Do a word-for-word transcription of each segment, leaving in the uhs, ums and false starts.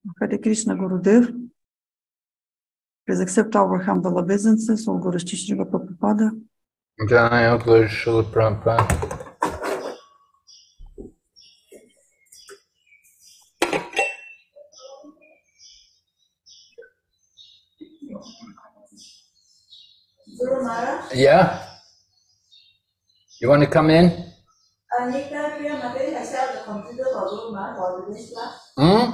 Hare Krishna Gurudev. Please accept our humble obeisances, all Guru Shri Srila Prabhupada. Jaya Guru Srila Prabhupada. Yeah? You want to come in? Hmm?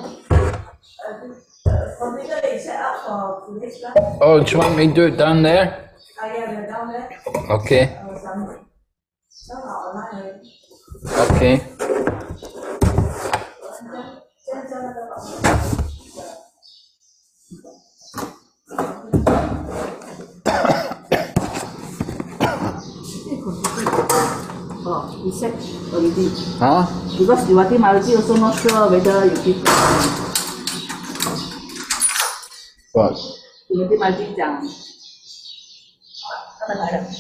Oh, do you want me to do it down there? Okay. Okay. Oh, you said already. Huh? Because Diwati Maruti also not sure whether you give. What? Diwati Maruti 讲，他们来了。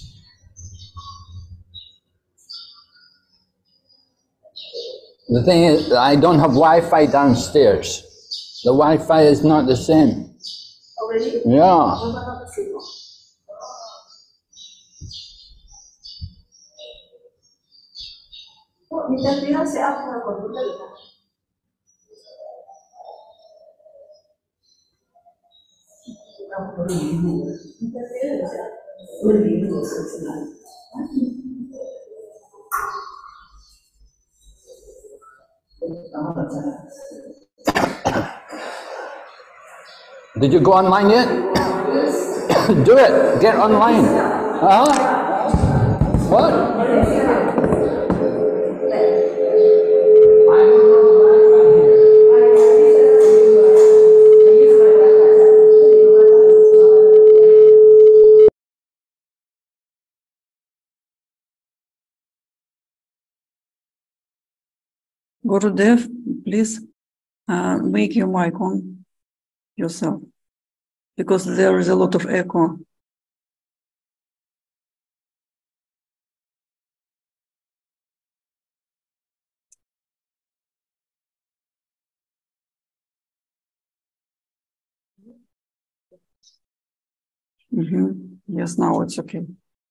The thing is, I don't have Wi-Fi downstairs. The Wi-Fi is not the same. Oh, really? Yeah. Did you go online yet? Do it. Get online. Huh? What? Gurudev, please uh, make your mic on yourself, because there is a lot of echo. Mm-hmm. Yes, now it's okay.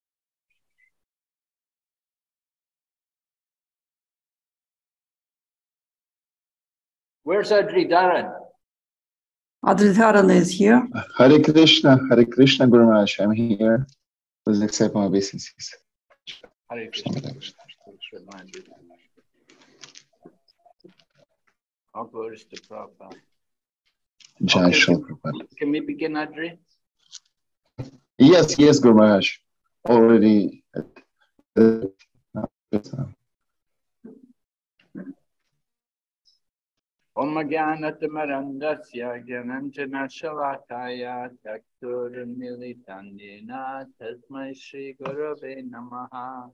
Where's Adridharan? Adridharan is here. Hare Krishna, Hare Krishna, Guru Maharaj, I'm here. Please accept my obeisances. Hare Krishna. All glories to Prabhupada. Jai Okay, Shri can, Prabhupada. can we begin, Adri? Yes, yes, Guru Maharaj. Already. Om Jnanatimarandasya Jnananjana Shalakaya Takturmilitandina Tasmai Shri Gurave Namaha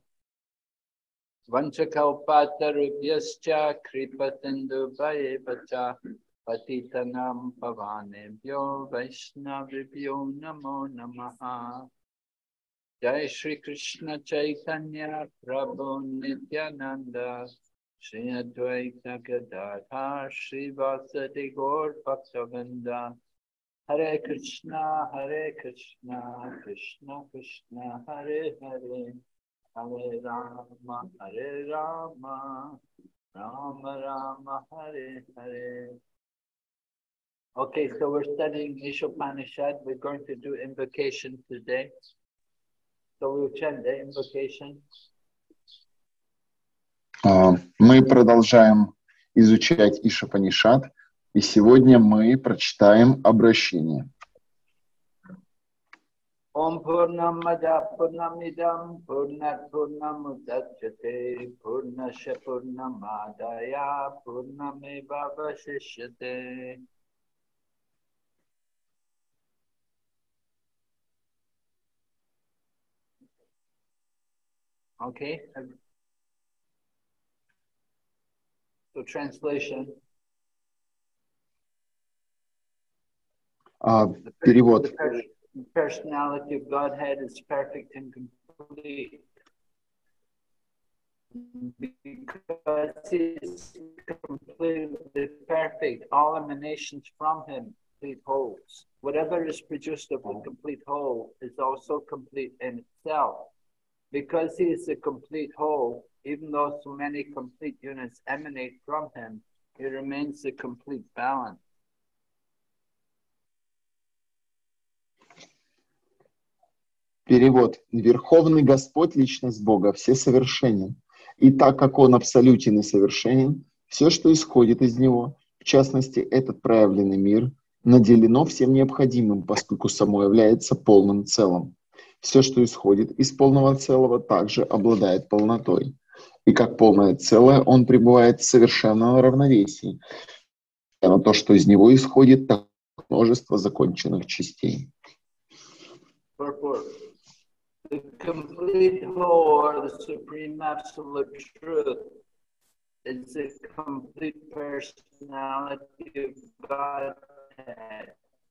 Vanchakalpatarubhyascha Kripatindu Vayevacha Patitanam Pavanebhyo Vaishnavibhyo Namo Namaha Jai Shri Krishna Chaitanya Prabhu Nityananda Shri Advaita Gadadhar Shri Vasadi Gaur Bhaktavinda Hare Krishna Hare Krishna Krishna Krishna Hare Hare Hare Rama Hare Rama Rama Rama Hare Hare. Okay, so we're studying Ishopanishad. We're going to do invocation today. So we'll chant the invocation. Мы продолжаем изучать Ишупанишад, и сегодня мы прочитаем обращение. Om Purnamada Purnamidam Purnat Purnamudachyate Purnasya Purnamadaya Purnameva Vasishyate. Okay. So translation. Uh, перевод. The personality of Godhead is perfect and complete. Because He is completely perfect perfect, all emanations from him, complete wholes. Whatever is produced of the complete whole is also complete in itself. Because he is a complete whole, even though so many complete units emanate from him, he remains a complete balance. Перевод. Верховный Господь, личность Бога, всесовершенен. И так как Он абсолютен и совершенен, все, что исходит из Него, в частности, этот проявленный мир, наделено всем необходимым, поскольку само является полным целым. Все, что исходит из полного целого, также обладает полнотой. И как полное целое, Он пребывает в совершенном равновесии. И на то, что из Него исходит, так множество законченных частей. The complete whole, or the supreme absolute truth, is the complete personality of Godhead.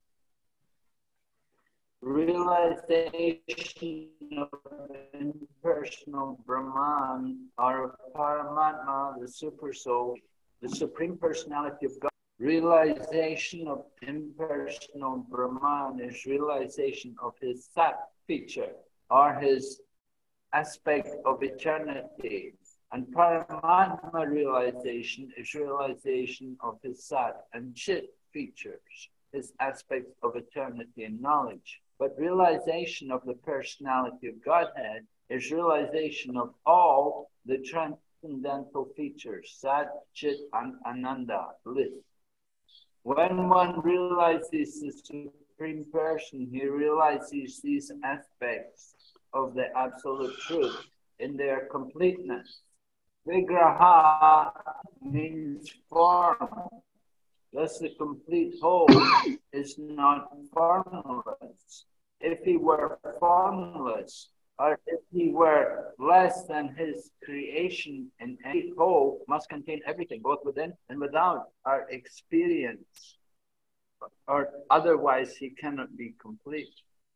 Realization of impersonal Brahman, or Paramatma, the super soul, the supreme personality of God. Realization of impersonal Brahman is realization of his Sat feature, or his aspect of eternity. And Paramatma realization is realization of his Sat and Chit features, his aspects of eternity and knowledge. But realization of the personality of Godhead is realization of all the transcendental features, Sat, Chit, and Ananda, bliss. When one realizes the Supreme Person, he realizes these aspects of the Absolute Truth in their completeness. Vigraha means form. Thus the complete whole is not formless. If he were formless, or if he were less than his creation, in any whole must contain everything, both within and without our experience, or otherwise he cannot be complete.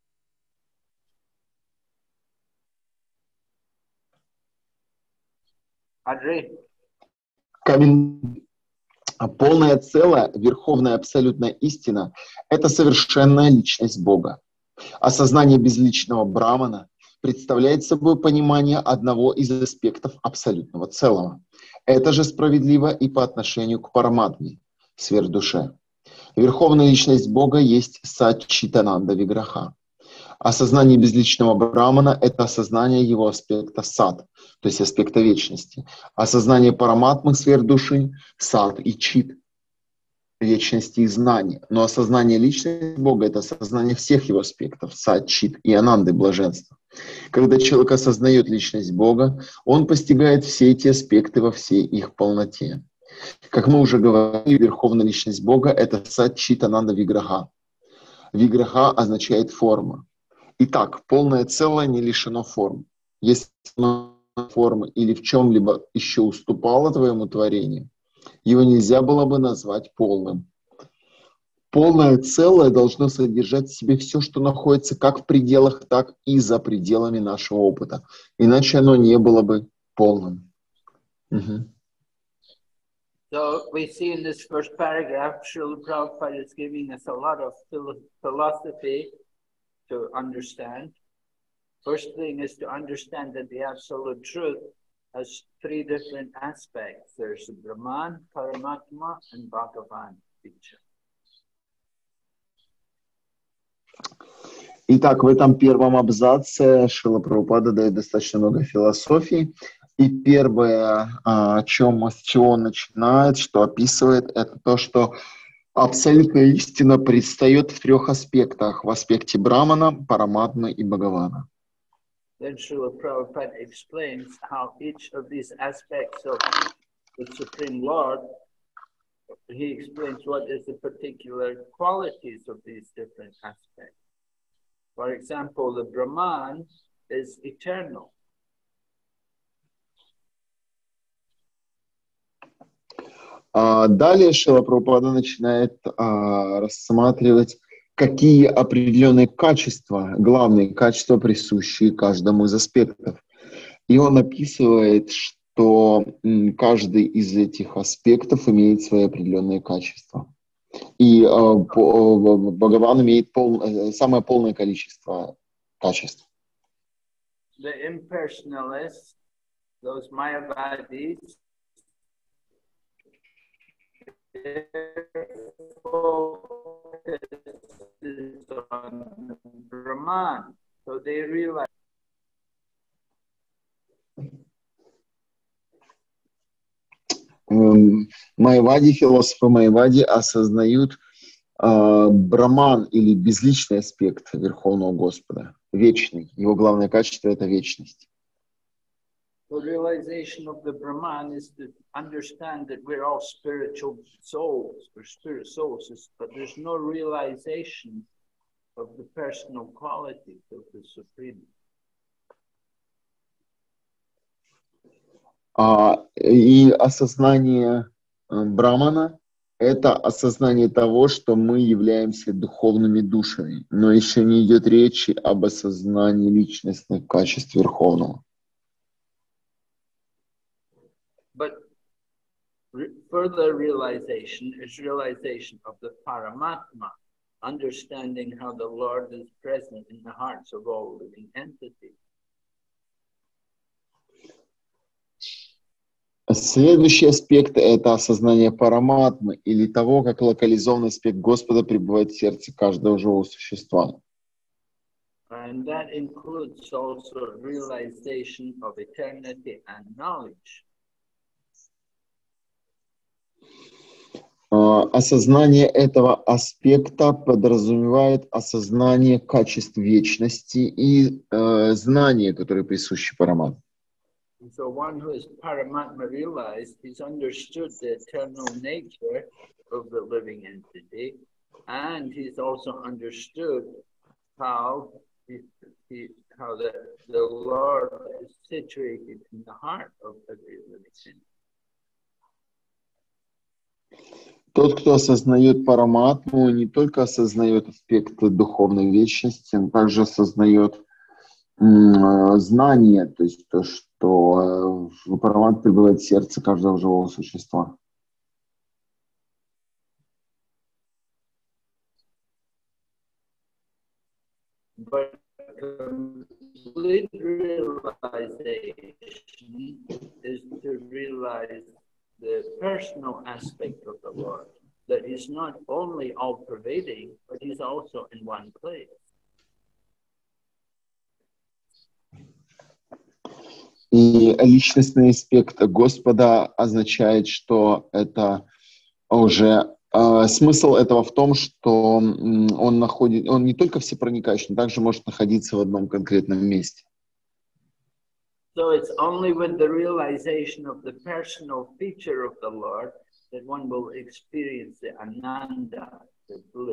Adri? Полное целое, верховная абсолютная истина – это совершенная личность Бога. Осознание безличного Брамана представляет собой понимание одного из аспектов абсолютного целого. Это же справедливо и по отношению к Параматме, сверхдуше. Верховная личность Бога есть Сат-Читананда Виграха. Осознание безличного Брамана – это осознание его аспекта Сат, то есть аспекта вечности. Осознание Параматмы, сверхдуши – Сат и Чит, вечности и знания. Но осознание личности Бога – это осознание всех его аспектов – Сат, Чит и Ананды, блаженства. Когда человек осознает личность Бога, он постигает все эти аспекты во всей их полноте. Как мы уже говорили, верховная личность Бога – это Сат, Чит, Ананда, Виграха. Виграха означает форма. Итак, полное целое не лишено форм. Если формы или в чем-либо еще уступало твоему творению, его нельзя было бы назвать полным. Полное целое должно содержать в себе все, что находится как в пределах, так и за пределами нашего опыта. Иначе оно не было бы полным. Угу. So we see in this first paragraph, Srila Prabhupada is giving us a lot of philosophy to understand. First thing is to understand that the Absolute Truth has three different aspects. There's Brahman, Paramatma, and Bhagavan feature. Итак, в этом первом абзаце Шрила Прабхупада дает достаточно много философии. И первое, о чем, с чего он начинает, что описывает, это то, что абсолютная истина предстает в трех аспектах. В аспекте Брамана, Параматмы и Бхагавана. Then Srila Prabhupada explains how each of these aspects of the Supreme Lord, he explains what is the particular qualities of these different aspects. For example, the Brahman is eternal. Далее Шрила Прабхупада начинает а, рассматривать, какие определенные качества, главные качества, присущие каждому из аспектов. И он описывает, то м, каждый из этих аспектов имеет свои определенные качества. И э, по- Бхагаван имеет пол, э, самое полное количество качеств. The impersonalists, those Mayavadis, their focus is on Brahman. So they realize Эм, Майявади, философы Майявади осознают э, Браман или безличный аспект Верховного Господа, вечный. Его главное качество — это вечность. the realization of the Brahman is to understand that we're all spiritual souls, or spirit souls, but there's no realization of the personal qualities of the Supreme. А, и осознание э, Брамана — это осознание того, что мы являемся духовными душами, но еще не идет речи об осознании личностных качеств Верховного. But re- further realization is realization of the Paramatma, understanding how the Lord is present in the hearts of all living entities. Следующий аспект — это осознание параматмы или того, как локализованный аспект Господа пребывает в сердце каждого живого существа. And that includes also realization of eternity and knowledge. А, Осознание этого аспекта подразумевает осознание качеств вечности и э, знания, которые присущи параматме. And so one who is Paramatma realized, he's understood the eternal nature of the living entity, and he's also understood how he, he, how the, the Lord is situated in the heart of every living entity. Тот, кто осознает параматму, не только осознает аспекты духовной вечности, но также осознает м, знание, то есть то, что э, парамат пребывает в сердце каждого живого существа. But complete realization is to realize the personal aspect of the Lord, that he's not only all-pervading, but he's also in one place. И личностный аспект Господа означает, что это уже э, смысл этого в том, что м, он находит, он не только всепроникающий, но также может находиться в одном конкретном месте. So it's only with the realization of the personal feature of the Lord that one will experience the ananda, the bliss.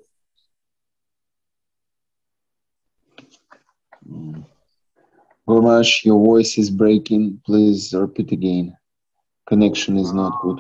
Gurmash, your voice is breaking. Please repeat again. Connection is not good.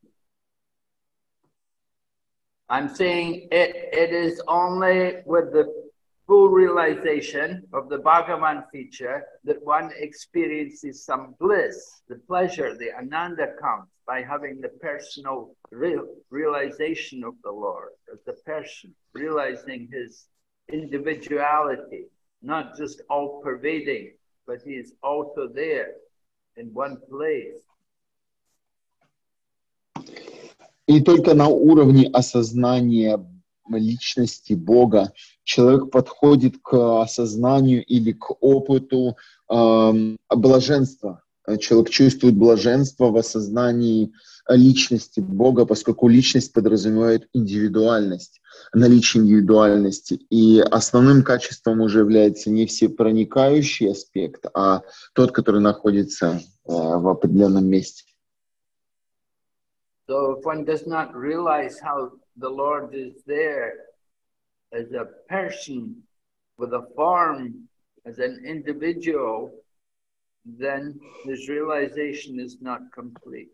I'm saying it, it is only with the full realization of the Bhagavan feature that one experiences some bliss, the pleasure, the ananda comes by having the personal real, realization of the Lord as the person, realizing his individuality, not just all-pervading, but he is also there in one place. И только на уровне осознания личности Бога человек подходит к осознанию или к опыту э, блаженства. Человек чувствует блаженство в осознании личности Бога, поскольку личность подразумевает индивидуальность, наличие индивидуальности. И основным качеством уже является не всепроникающий аспект, а тот, который находится э, в определенном месте. So if one does not realize how the Lord is there as a person with a form, as an individual, then his realization is not complete.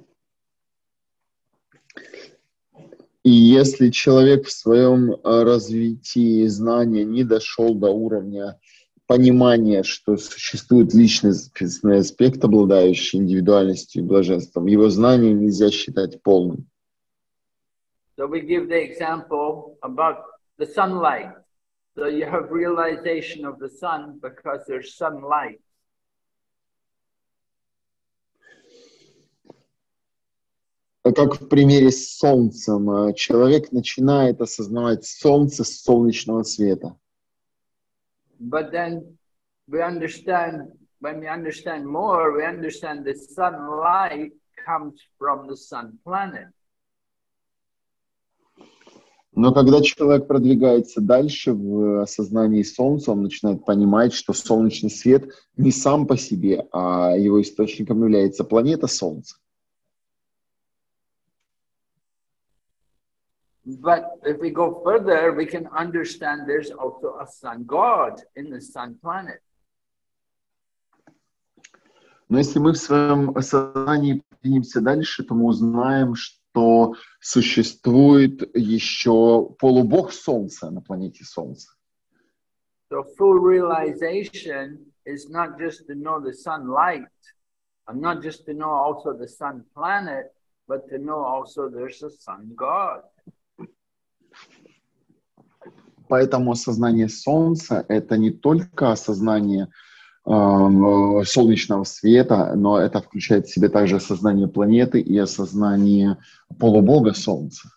И если человек в своем развитии знания не дошел до уровня понимание, что существует личностный аспект, обладающий индивидуальностью и блаженством, его знание нельзя считать полным. So we give the example about the sunlight. So you have realization of the sun because there's sunlight. Как в примере с солнцем, человек начинает осознавать солнце с солнечного света. But then we understand, when we understand more, we understand the sunlight comes from the sun planet. Но когда человек продвигается дальше в осознании Солнца, он начинает понимать, что солнечный свет не сам по себе, а его источником является планета Солнце. But if we go further, we can understand there's also a sun god in the sun planet. Но если мы в своем осознании поднимемся дальше, то мы узнаем, что существует еще полубог Солнца на планете Солнце. So full realization is not just to know the sunlight, and not just to know also the sun planet, but to know also there's a sun god. Поэтому осознание Солнца — это не только осознание э, солнечного света, но это включает в себя также осознание планеты и осознание полубога Солнца.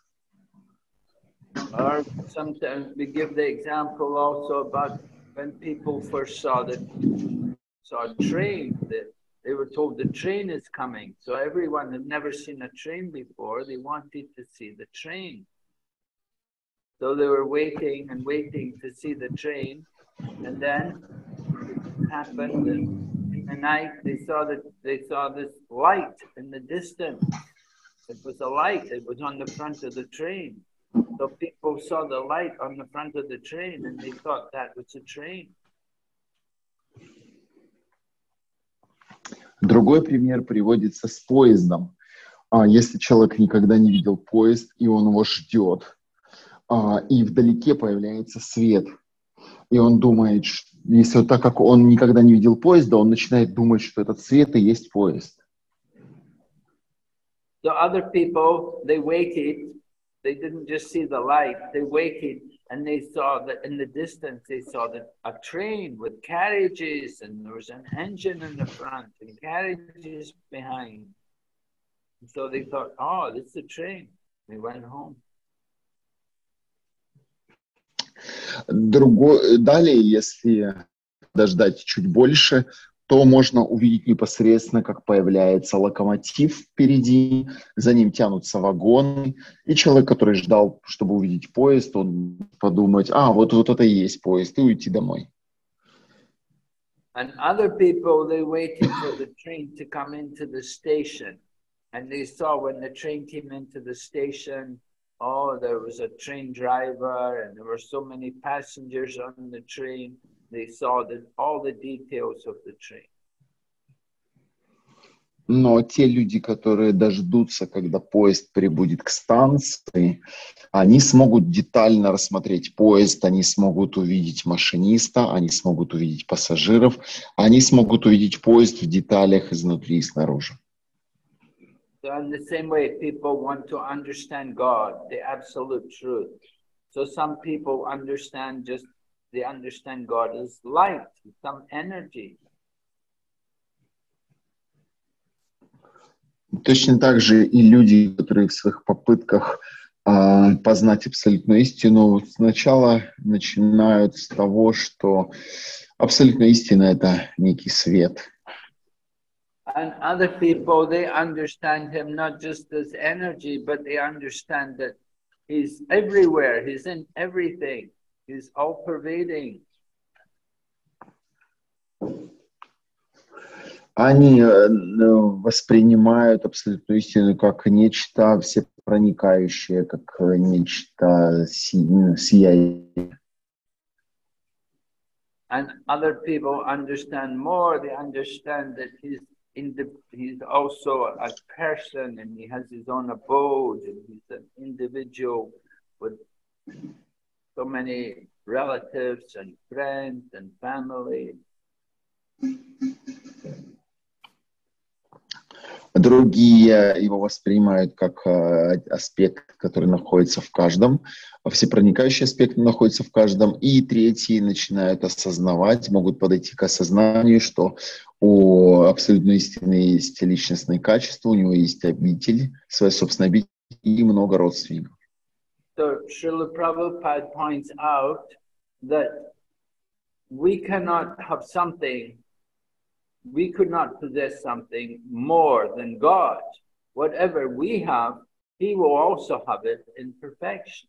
Or sometimes we give the example also about when people first saw the saw a train, that they were told the train is coming. So everyone had never seen a train before, they wanted to see the train. So they were waiting and waiting to see the train, and then it happened. And in the night, they saw that they saw this light in the distance. It was a light. It was on the front of the train. So people saw the light on the front of the train, and they thought that was a train. Другой пример приводится с поездом. Если человек никогда не видел поезд, и он его ждет, и вдалеке появляется свет, и он думает, что, если так как он никогда не видел поезда, он начинает думать, что этот свет и есть поезд. So other people, they waited. They didn't just see the light. They waited, and they saw that in the distance, they saw that a train with carriages, and there was an engine in the front and carriages behind. And so they thought, oh, this is a train. They went home. Другой, далее, если дождать чуть больше, то можно увидеть непосредственно, как появляется локомотив впереди, за ним тянутся вагоны, и человек, который ждал, чтобы увидеть поезд, он подумает, а, вот, вот это и есть поезд, и уйти домой. And other people, they waited for the train to come into the station. And they saw when the train came into the station, oh, there was a train driver and there were so many passengers on the train. They saw the, all the details of the train. Но те люди, которые дождутся, когда поезд прибудет к станции, они смогут детально рассмотреть поезд, они смогут увидеть машиниста, они смогут увидеть пассажиров, они смогут увидеть поезд в деталях изнутри и снаружи. So in the same way, people want to understand God, the absolute truth. So some people understand just, they understand God as light, some energy. Точно так же и люди, которые в своих попытках э, познать абсолютную истину, сначала начинают с того, что абсолютная истина — это некий свет. And other people, they understand him not just as energy, but they understand that he's everywhere, he's in everything, he's all-pervading. Они воспринимают абсолютную истину как нечто всепроникающее, как нечто сияющее. And other people understand more, they understand that he's in the, he's also a person and he has his own abode and he's an individual with so many relatives and friends and family. Другие его воспринимают как э, аспект, который находится в каждом, всепроникающий аспект находится в каждом, и третьи начинают осознавать, могут подойти к осознанию, что у абсолютной истины есть личностные качества, у него есть обитель, своя собственная обитель и много родственников. So Srila Prabhupada points out that we cannot have something, we could not possess something more than God. Whatever we have, He will also have it in perfection.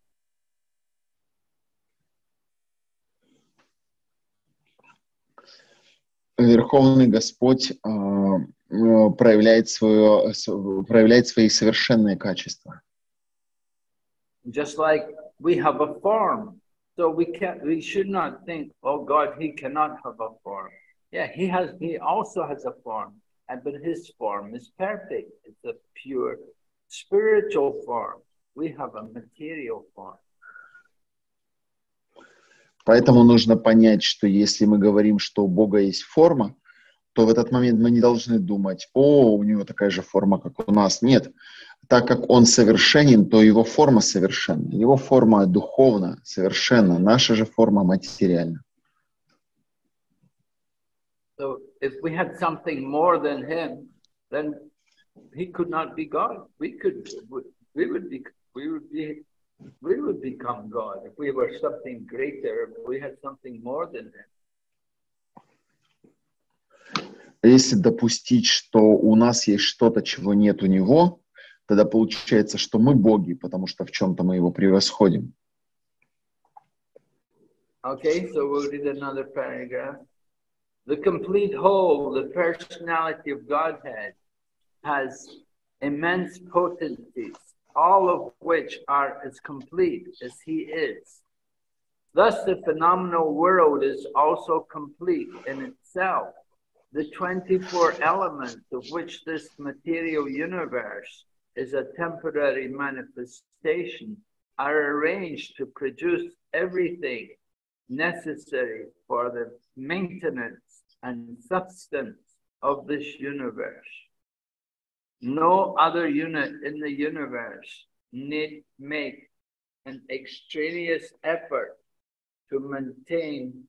Верховный Господь э, проявляет, свое, проявляет свои совершенные качества. Just like we have a form, so we can't, we should not think, oh God, He cannot have a form. Yeah, He has, He also has a form, and but His form is perfect. It's a pure spiritual form. We have a material form. Поэтому нужно понять, что если мы говорим, что у Бога есть форма, то в этот момент мы не должны думать, о, у него такая же форма, как у нас. Нет. Так как он совершенен, то его форма совершенна. Его форма духовна, совершенна. Наша же форма материальна. So if we had something more than Him, then He could not be God. We could, we would be, we would be, we would become God if we were something greater. If we had something more than Him. Если допустить, что у нас есть что-то, чего нет у него, тогда получается, что мы боги, потому что в чем-то мы его превосходим. Okay, so we'll read another paragraph. The complete whole, the personality of Godhead, has immense potencies, all of which are as complete as He is. Thus, the phenomenal world is also complete in itself. The twenty-four elements of which this material universe is a temporary manifestation are arranged to produce everything necessary for the maintenance and substance of this universe. No other unit in the universe need make an extraneous effort to maintain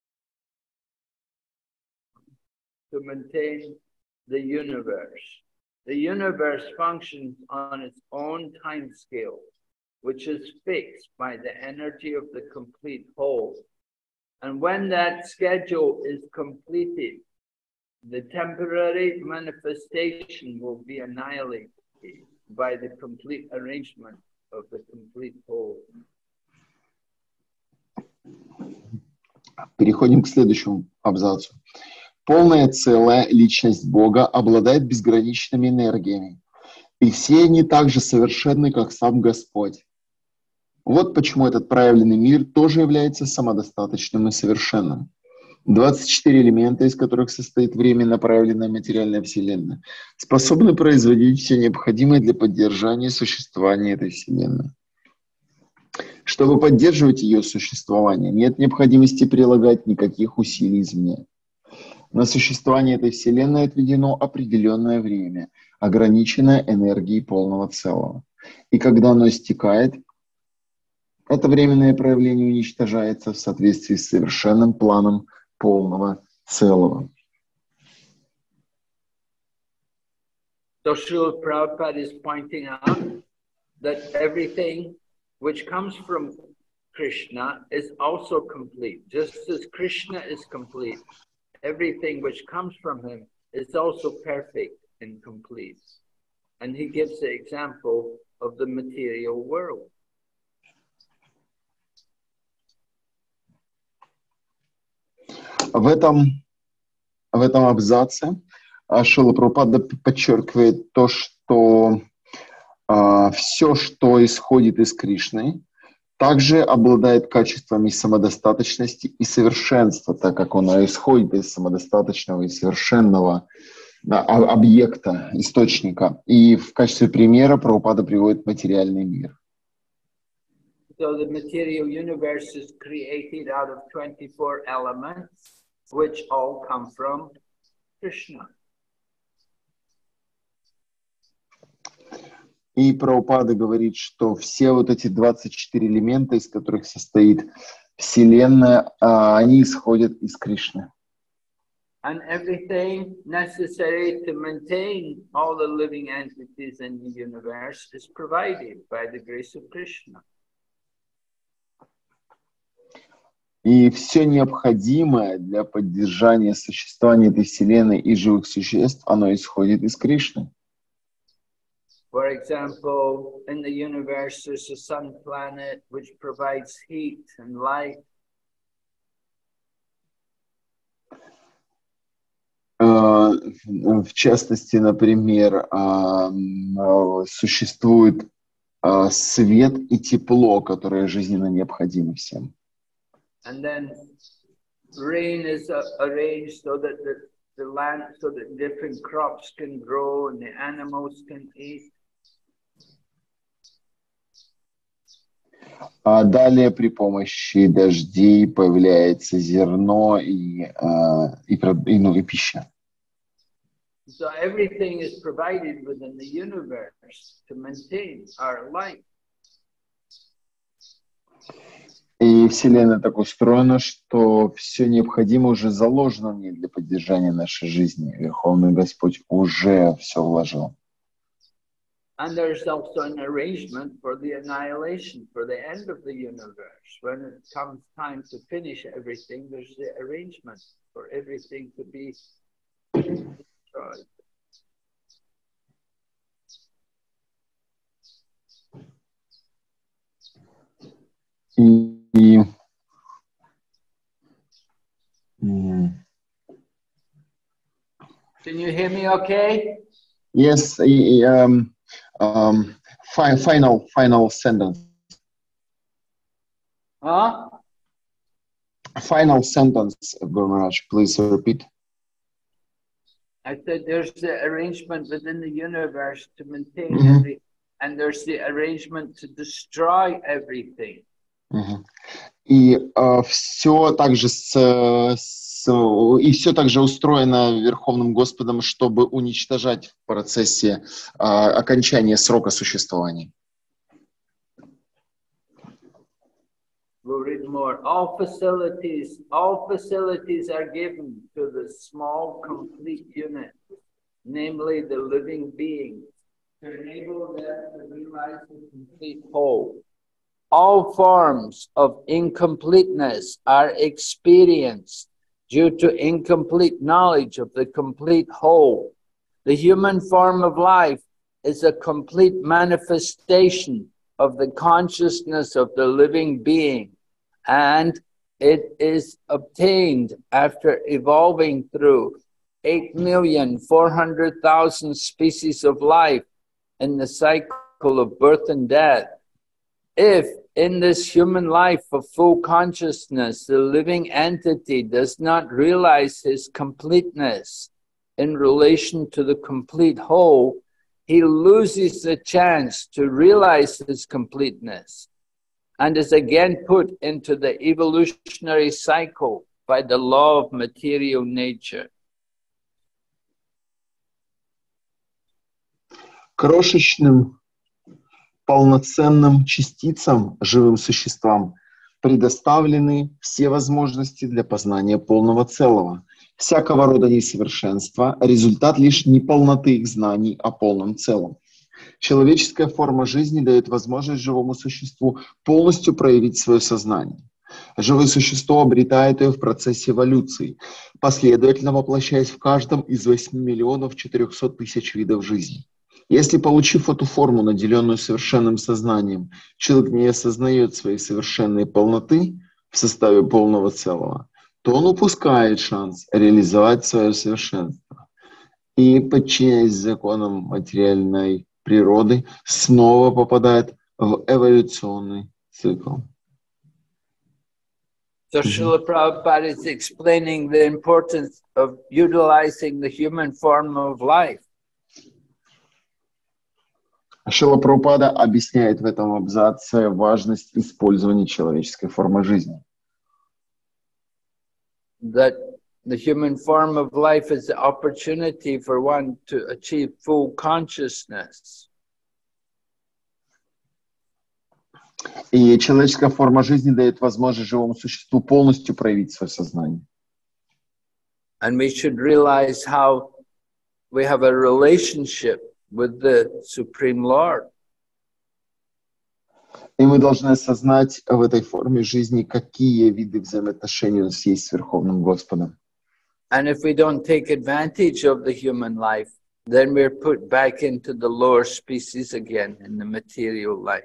to maintain the universe. The universe functions on its own time scale, which is fixed by the energy of the complete whole. And when that schedule is completed, the temporary manifestation will be annihilated by the complete arrangement of the complete whole. Переходим к следующему абзацу. Полная целая личность Бога обладает безграничными энергиями, и все они так же совершенны, как сам Господь. Вот почему этот проявленный мир тоже является самодостаточным и совершенным. двадцать четыре элемента, из которых состоит временно проявленная материальная Вселенная, способны производить все необходимое для поддержания существования этой Вселенной. Чтобы поддерживать ее существование, нет необходимости прилагать никаких усилий извне. На существование этой Вселенной отведено определенное время, ограниченное энергией полного целого. И когда оно истекает, это временное проявление уничтожается в соответствии с совершенным планом полного целого. So Srila Prabhupada is pointing out that everything which comes from Krishna is also complete. Just as Krishna is complete, everything which comes from Him is also perfect and complete. And he gives the example of the material world. В этом, в этом абзаце Шрила Прабхупада подчеркивает то, что а, все, что исходит из Кришны, также обладает качествами самодостаточности и совершенства, так как оно исходит из самодостаточного и совершенного да, объекта, источника. И в качестве примера Прабхупада приводит материальный мир. So the material universe is created out of twenty-four elements, which all come from Krishna. И Прабхупада говорит, что все вот эти двадцать четыре элемента, из которых состоит Вселенная, они исходят из Кришны. And everything necessary to maintain all the living entities in the universe is provided by the grace of Krishna. И все необходимое для поддержания существования этой Вселенной и живых существ, оно исходит из Кришны. For example, in the universe there's a sun planet which provides heat and light. В частности, например, существует свет и тепло, которые жизненно необходимы всем. And then rain is uh, arranged so that the, the land, so that different crops can grow and the animals can eat. А далее при помощи дождей появляется зерно и, и, и, ну, и пища. So everything is provided within the universe to maintain our life. И Вселенная так устроена, что все необходимое уже заложено в ней для поддержания нашей жизни. Верховный Господь уже все вложил. And there's also an arrangement for the annihilation, for the end of the universe. When it comes time to finish everything, there's the arrangement for everything to be destroyed. И, mm. Can you hear me okay? Yes, um, um, fi final, final sentence. Huh? Final sentence, Guru Maharaj, please repeat. I said there's the arrangement within the universe to maintain Mm-hmm. everything, and there's the arrangement to destroy everything. Mm-hmm. И uh, все также с, с, и все также устроено Верховным Господом, чтобы уничтожать в процессе uh, окончания срока существования. We'll read more. All facilities, all facilities are given to the small complete unit, namely the living being, to enable them to realize the complete whole. All forms of incompleteness are experienced due to incomplete knowledge of the complete whole. The human form of life is a complete manifestation of the consciousness of the living being, and it is obtained after evolving through eight million four hundred thousand species of life in the cycle of birth and death. If in this human life of full consciousness, the living entity does not realize his completeness in relation to the complete whole, he loses the chance to realize his completeness and is again put into the evolutionary cycle by the law of material nature. Крошечным полноценным частицам, живым существам, предоставлены все возможности для познания полного целого. Всякого рода несовершенства – результат лишь неполноты их знаний о полном целом. Человеческая форма жизни дает возможность живому существу полностью проявить свое сознание. Живое существо обретает ее в процессе эволюции, последовательно воплощаясь в каждом из восьми миллионов четырехсот тысяч видов жизни. Если, получив эту форму, наделенную совершенным сознанием, человек не осознает своей совершенной полноты в составе полного целого, то он упускает шанс реализовать свое совершенство и, подчиняясь законам материальной природы, снова попадает в эволюционный цикл. So Srila Prabhupada is explaining the importance of utilizing the human form of life. Шрила Прабхупада объясняет в этом абзаце важность использования человеческой формы жизни. That the human form of life is the opportunity for one to achieve full consciousness. И человеческая форма жизни дает возможность живому существу полностью проявить свое сознание. And we should realize how we have a relationship with the Supreme Lord. И мы должны осознать в этой форме жизни, какие виды взаимоотношений у нас есть с Верховным Господом. And if we don't take advantage of the human life, then we're put back into the lower species again in the material life.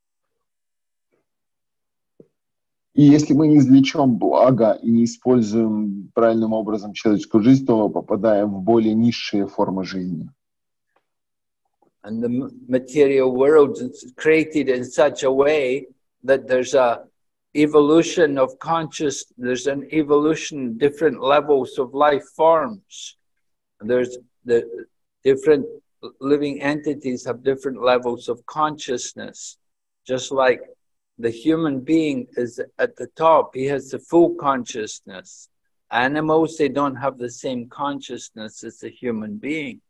И если мы не извлечем благо и не используем правильным образом человеческую жизнь, то мы попадаем в более низшие формы жизни. And the material world is created in such a way that there's a evolution of conscious, there's an evolution, different levels of life forms. There's the different living entities have different levels of consciousness, just like the human being is at the top, he has the full consciousness. Animals, they don't have the same consciousness as the human being.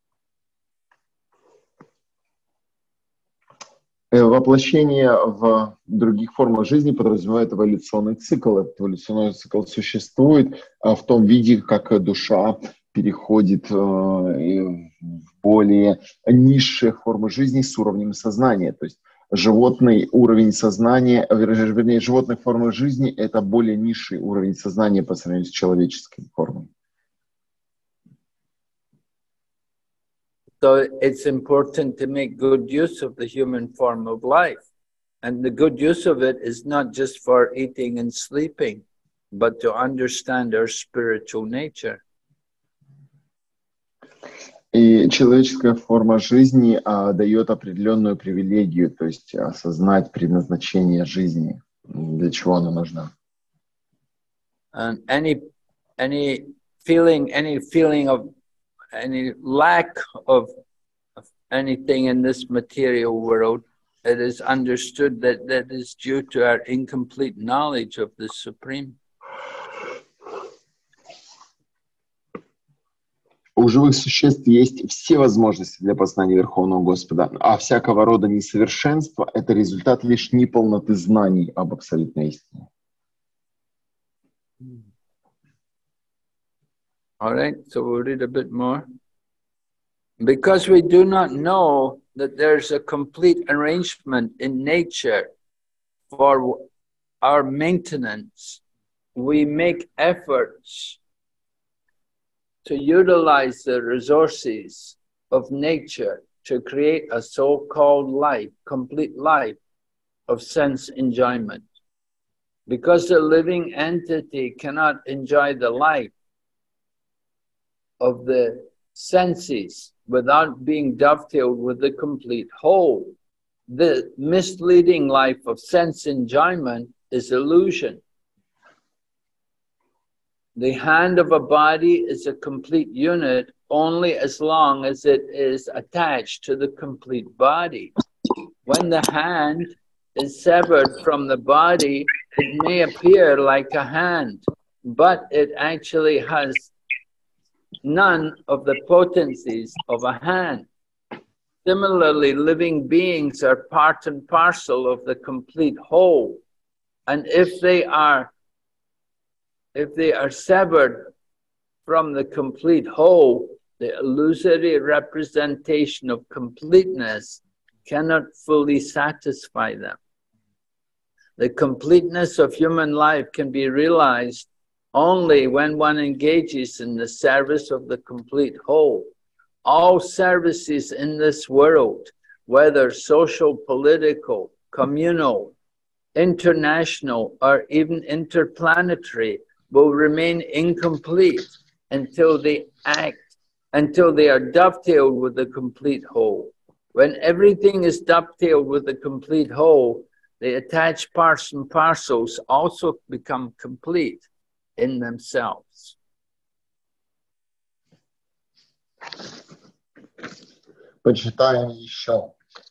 Воплощение в других формах жизни подразумевает эволюционный цикл. Этот эволюционный цикл существует в том виде, как душа переходит в более низшие формы жизни с уровнем сознания. То есть животный уровень сознания, вернее, животные формы жизни — это более низший уровень сознания по сравнению с человеческой формой. So it's important to make good use of the human form of life. And the good use of it is not just for eating and sleeping, but to understand our spiritual nature. И человеческая форма жизни а, дает определенную привилегию, то есть осознать предназначение жизни, для чего она нужна. And any, any feeling, any feeling of any lack of, of anything in this material world, it is understood that that is due to our incomplete knowledge of the Supreme. У живых существ есть все возможности для познания Верховного Господа, а всякого рода несовершенство — это результат лишь неполноты знаний об абсолютной истине. All right, so we'll read a bit more. Because we do not know that there's a complete arrangement in nature for our maintenance, we make efforts to utilize the resources of nature to create a so-called life, complete life of sense enjoyment. Because the living entity cannot enjoy the life of the senses without being dovetailed with the complete whole. The misleading life of sense enjoyment is illusion. The hand of a body is a complete unit only as long as it is attached to the complete body. When the hand is severed from the body, it may appear like a hand, but it actually has none of the potencies of a hand. Similarly, living beings are part and parcel of the complete whole. And if they are, if they are severed from the complete whole, the illusory representation of completeness cannot fully satisfy them. The completeness of human life can be realized only when one engages in the service of the complete whole. All services in this world, whether social, political, communal, international, or even interplanetary, will remain incomplete until they act, until they are dovetailed with the complete whole. When everything is dovetailed with the complete whole, the attached parts and parcels also become complete in themselves. Почитаем еще.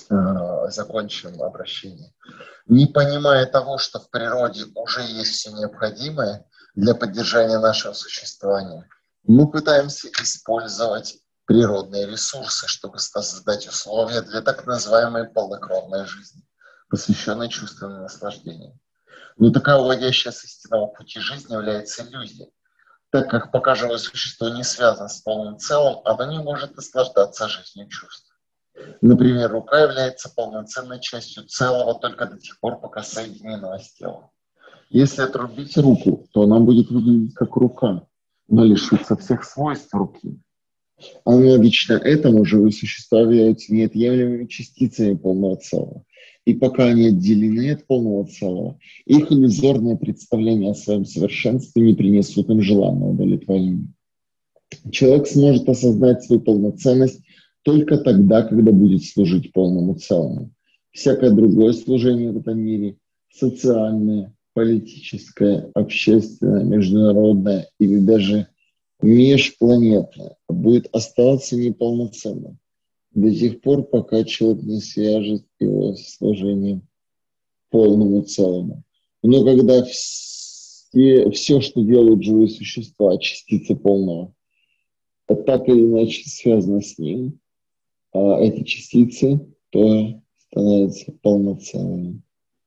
э, закончим обращение. Не понимая того, что в природе уже есть все необходимое для поддержания нашего существования, мы пытаемся использовать природные ресурсы, чтобы создать условия для так называемой полнокровной жизни, посвященной чувственным наслаждениям. Но такая уводящая с истинного пути жизнь является иллюзией, так как пока живое существо не связано с полным целым, оно не может наслаждаться жизнью чувств. Например, рука является полноценной частью целого только до тех пор, пока соединена с телом. Если отрубить руку, то она будет выглядеть как рука, но лишится всех свойств руки. Аналогично этому живые существа являются неотъемлемыми частицами полного целого. И пока они отделены от полного целого, их иллюзорное представление о своем совершенстве не принесут им желанного удовлетворения. Человек сможет осознать свою полноценность только тогда, когда будет служить полному целому. Всякое другое служение в этом мире, социальное, политическое, общественное, международное или даже межпланетное, будет оставаться неполноценным до тех пор, пока человек не свяжет его с служением полному целому. Но когда все, все, что делают живые существа, частицы полного, так или иначе связано с ним, а эти частицы то становятся полноценными.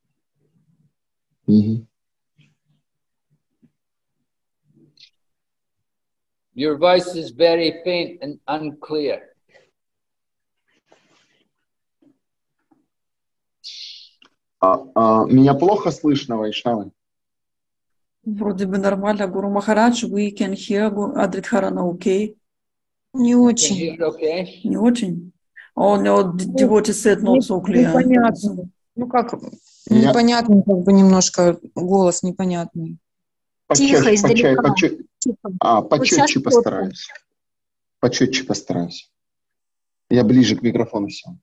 Угу. Your voice is very faint and unclear. А, а, меня плохо слышно, Вайшнавы? Вроде бы нормально. Гуру Махарадж, we can hear Адритхарана, окей? Не Can you очень. hear it okay? Не очень. Oh, no, devotee said not so clear. Непонятно. Ну как, Я- непонятный как бы немножко голос непонятный. Тихо, Почетче, издалека. почетче, Тихо. а, Вот почетче сейчас четко. постараюсь. Почетче постараюсь. Я ближе к микрофону сел.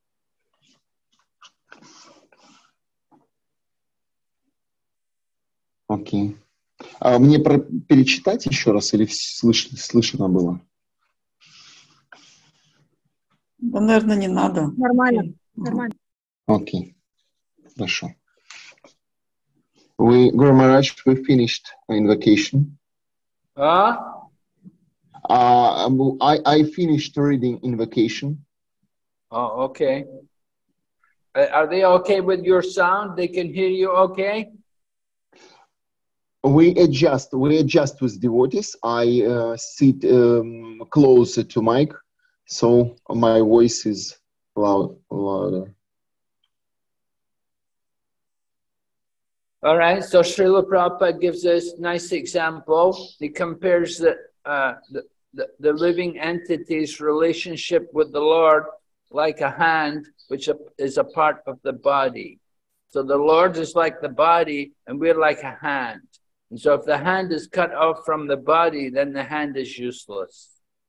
Окей. А мне про- перечитать еще раз или вс- слыш- слышно было? Да, наверное, не надо. Нормально, Ага. нормально. Окей. Хорошо. We, Guru Maharaj, we finished invocation. Huh? Uh, I, I finished reading invocation. Oh, okay. Uh, Are they okay with your sound? They can hear you okay? We adjust. We adjust with devotees. I uh, sit um, closer to mic, so my voice is loud, louder. All right, so Srila Prabhupada gives us a nice example. He compares the, uh, the, the, the living entity's relationship with the Lord like a hand, which is a part of the body. So the Lord is like the body, and we're like a hand. And so if the hand is cut off from the body, then the hand is useless.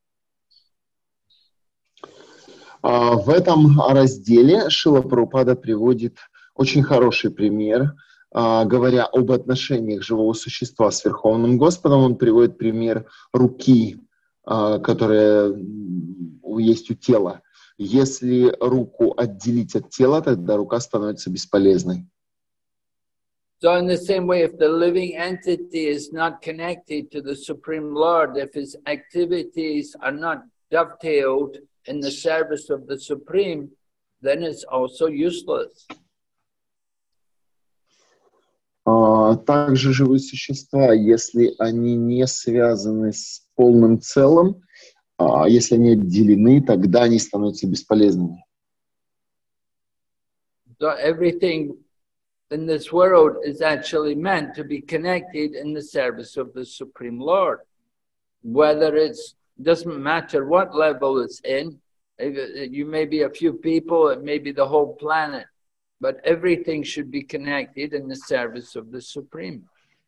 Uh, в этом разделе Шрила Прабхупада приводит очень хороший пример. Uh, говоря об отношениях живого существа с Верховным Господом, он приводит пример руки, uh, которая есть у тела. Если руку отделить от тела, тогда рука становится бесполезной. So in the same way, if the living entity is not connected to the Supreme Lord, if his activities are not dovetailed in the service of the Supreme, then it's also useless. Uh, также живые существа, если они не связаны с полным целым, uh, если они отделены, тогда они становятся бесполезными. So everything in this world is actually meant to be connected in the service of the Supreme Lord. Whether it's, doesn't matter what level it's in, you may be a few people, it may be the whole planet, but everything should be connected in the service of the Supreme.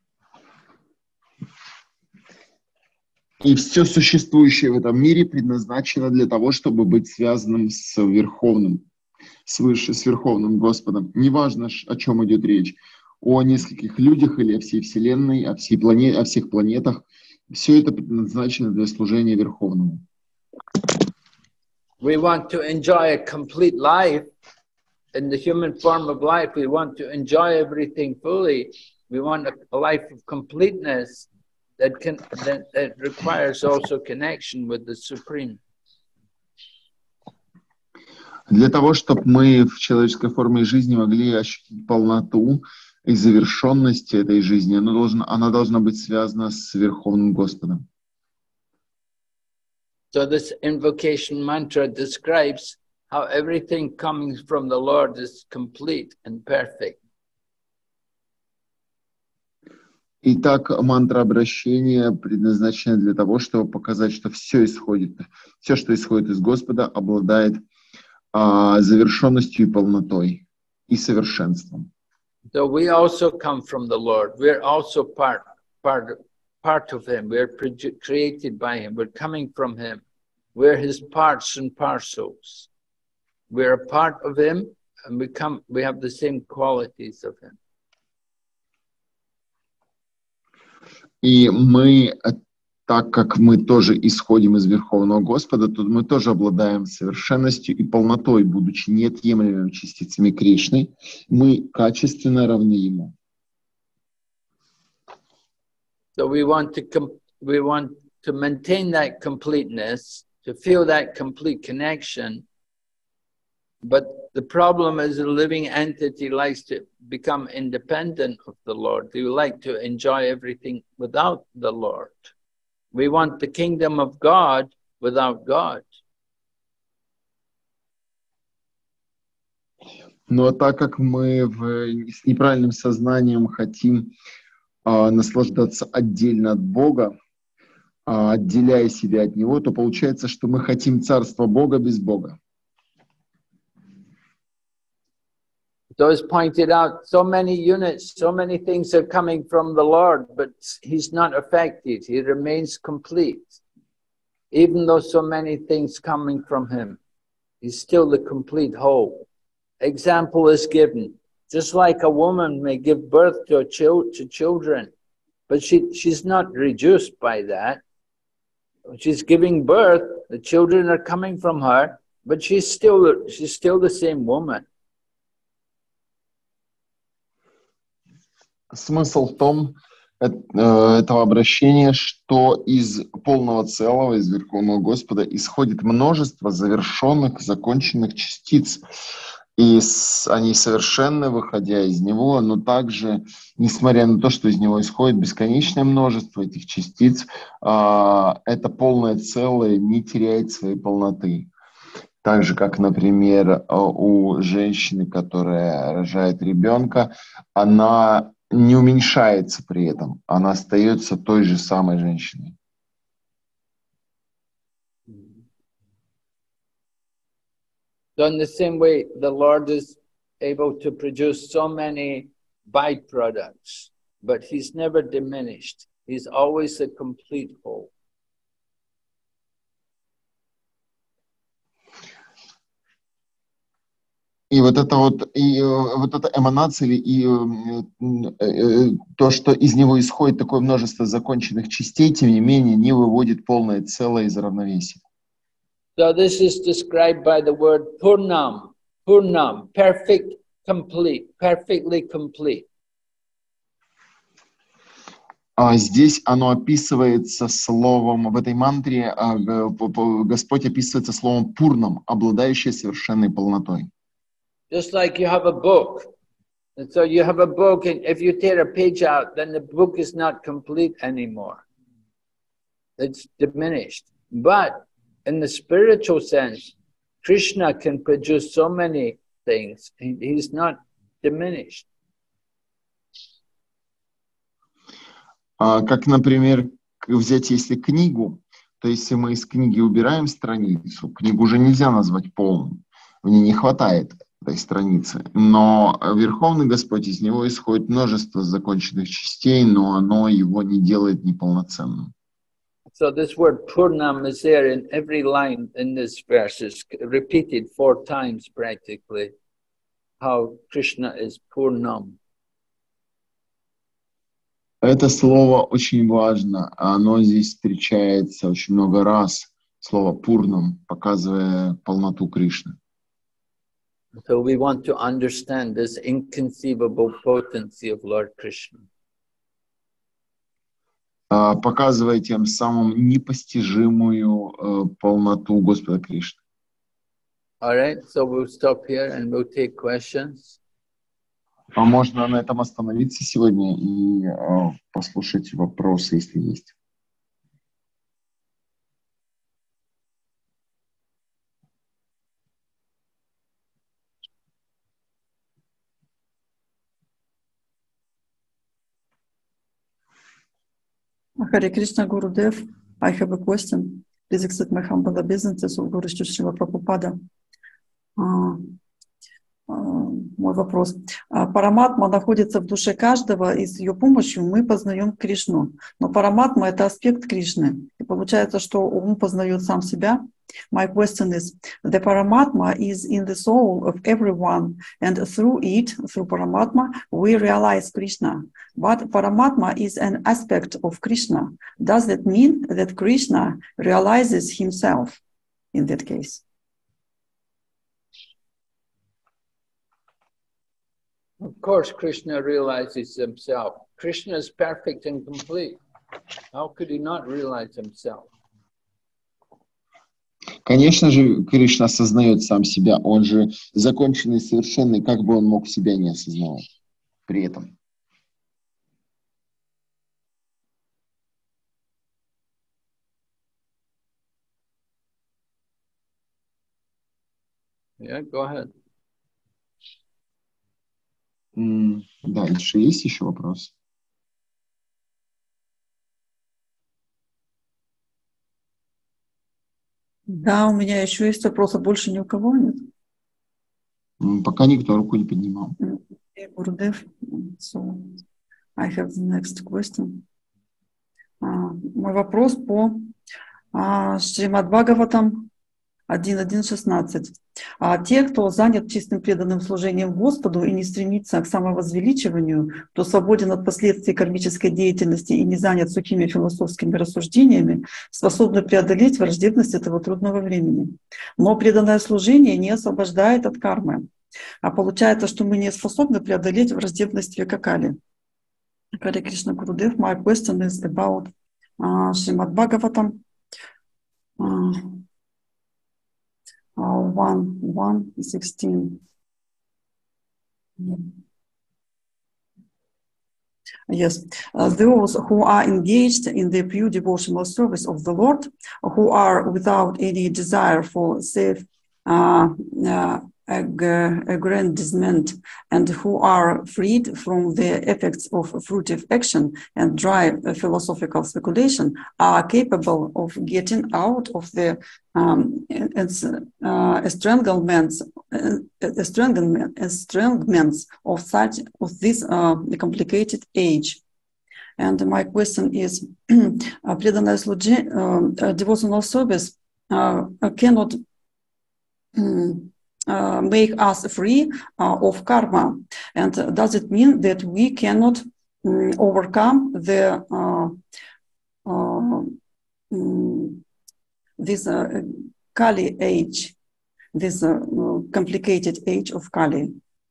И все существующее в этом мире предназначено для того, чтобы быть связанным с Верховным, свыше, с Верховным Господом. Неважно, о чем идет речь, о нескольких людях или о всей Вселенной, о, всей плане, о всех планетах. Все это предназначено для служения Верховному. We want to enjoy a complete life, in the human form of life, we want to enjoy everything fully. We want a, a life of completeness that can that, that requires also connection with the Supreme. Для того, чтобы мы в человеческой форме жизни могли ощутить полноту и завершенность этой жизни, она должна, она должна быть связана с Верховным Господом. So this invocation mantra describes how everything coming from the Lord is complete and perfect. Итак, мантра обращения предназначена для того, чтобы показать, что все исходит, все, что исходит из Господа, обладает а, завершенностью и полнотой и совершенством. So we also come from the Lord. We're also part, part, part of Him. We're created by Him. We're coming from Him. We're His parts and parcels. We're a part of Him, and we come. We have the same qualities of Him. И мы, так как мы тоже исходим из Верховного Господа, то мы тоже обладаем совершенностью и полнотой, будучи неотъемлемыми частицами Кришны, мы качественно равны Ему. So we want to com- we want to maintain that completeness, to feel that complete connection. But the problem is a living entity likes to become independent of the Lord. They like to enjoy everything without the Lord. We want the kingdom of God without God. Но так как мы в, с неправильным сознанием хотим а, наслаждаться отдельно от Бога, а, отделяя себя от Него, то получается, что мы хотим царства Бога без Бога. So as pointed out, so many units, so many things are coming from the Lord, but He's not affected. He remains complete. Even though so many things coming from Him, He's still the complete whole. Example is given. Just like a woman may give birth to, a chil- to children, but she, she's not reduced by that. She's giving birth, the children are coming from her, but she's still, she's still the same woman. Смысл в том, этого обращения, что из полного целого, из Верховного Господа исходит множество завершенных, законченных частиц. И они совершенны, выходя из него, но также, несмотря на то, что из него исходит бесконечное множество этих частиц, это полное целое не теряет своей полноты. Так же, как, например, у женщины, которая рожает ребенка, она не уменьшается при этом, она остается той же самой женщиной. So in the same way, the Lord is able to produce so many byproducts, but He's never diminished. He's always a complete whole. И вот это вот, и вот эта эманация, и, и то, что из него исходит такое множество законченных частей, тем не менее, не выводит полное целое из равновесия. So this is described by the word Purnam, Purnam, perfect, complete, perfectly complete. А здесь оно описывается словом, в этой мантре Господь описывается словом Пурнам, обладающее совершенной полнотой. Just like you have a book. And so you have a book, and if you tear a page out, then the book is not complete anymore. It's diminished. But in the spiritual sense, Krishna can produce so many things. He's not diminished. Как, например, взять, если книгу, то если мы из книги убираем страницу, книгу уже нельзя назвать полной. В ней не хватает этой страницы. Но Верховный Господь, из него исходит множество законченных частей, но оно его не делает неполноценным. So this word Purnam is there in every line in this verse. It's repeated four times practically, how Krishna is Purnam. Это слово очень важно. Оно здесь встречается очень много раз. Слово Пурнам, показывая полноту Кришны. So we want to understand this inconceivable potency of Lord Krishna. Показывая тем самым непостижимую э, полноту Господа Кришны. All right, so we'll stop here and we'll take questions. А можно на этом остановиться сегодня и э, послушать вопросы, если есть. Hare Krishna, Gurudev, I have a question. Please accept my humble obeisances of Guru Srila Prabhupada. Uh, uh, мой вопрос. Uh, Параматма находится в душе каждого, и с ее помощью мы познаем Кришну. Но параматма — это аспект Кришны. И получается, что ум познает сам себя. My question is, the Paramatma is in the soul of everyone, and through it, through Paramatma, we realize Krishna. But Paramatma is an aspect of Krishna. Does that mean that Krishna realizes himself in that case? Of course, Krishna realizes himself. Krishna is perfect and complete. How could he not realize himself? Конечно же, Кришна осознает сам себя. Он же законченный и совершенный, как бы он мог себя не осознавать при этом. Yeah, go ahead. Mm, дальше есть еще вопрос? Да, у меня еще есть вопросы, больше ни у кого нет. Пока никто руку не поднимал. Okay, Gurudev, so I have the next question. Uh, мой вопрос по uh, Шримад Бхагаватам один один шестнадцать. А те, кто занят чистым преданным служением Господу и не стремится к самовозвеличиванию, кто свободен от последствий кармической деятельности и не занят сухими философскими рассуждениями, способны преодолеть враждебность этого трудного времени. Но преданное служение не освобождает от кармы. А получается, что мы не способны преодолеть враждебность века Кали. Харе Кришна, Гурудев, my question is about uh, Шримад Бхагаватам uh, Uh, one, one, sixteen. Yes, uh, those who are engaged in the pure devotional service of the Lord, who are without any desire for self uh, uh, aggrandizement, and who are freed from the effects of fruitive action and dry philosophical speculation, are capable of getting out of the um, uh, estranglements, uh, estranglement, estranglements of such of this uh, complicated age. And my question is, преданное служение, devotional service uh, cannot um, Uh, make us free uh, of karma, and uh, does it mean that we cannot um, overcome the uh, uh, um, this uh, Kali age, this uh, complicated age of Kali?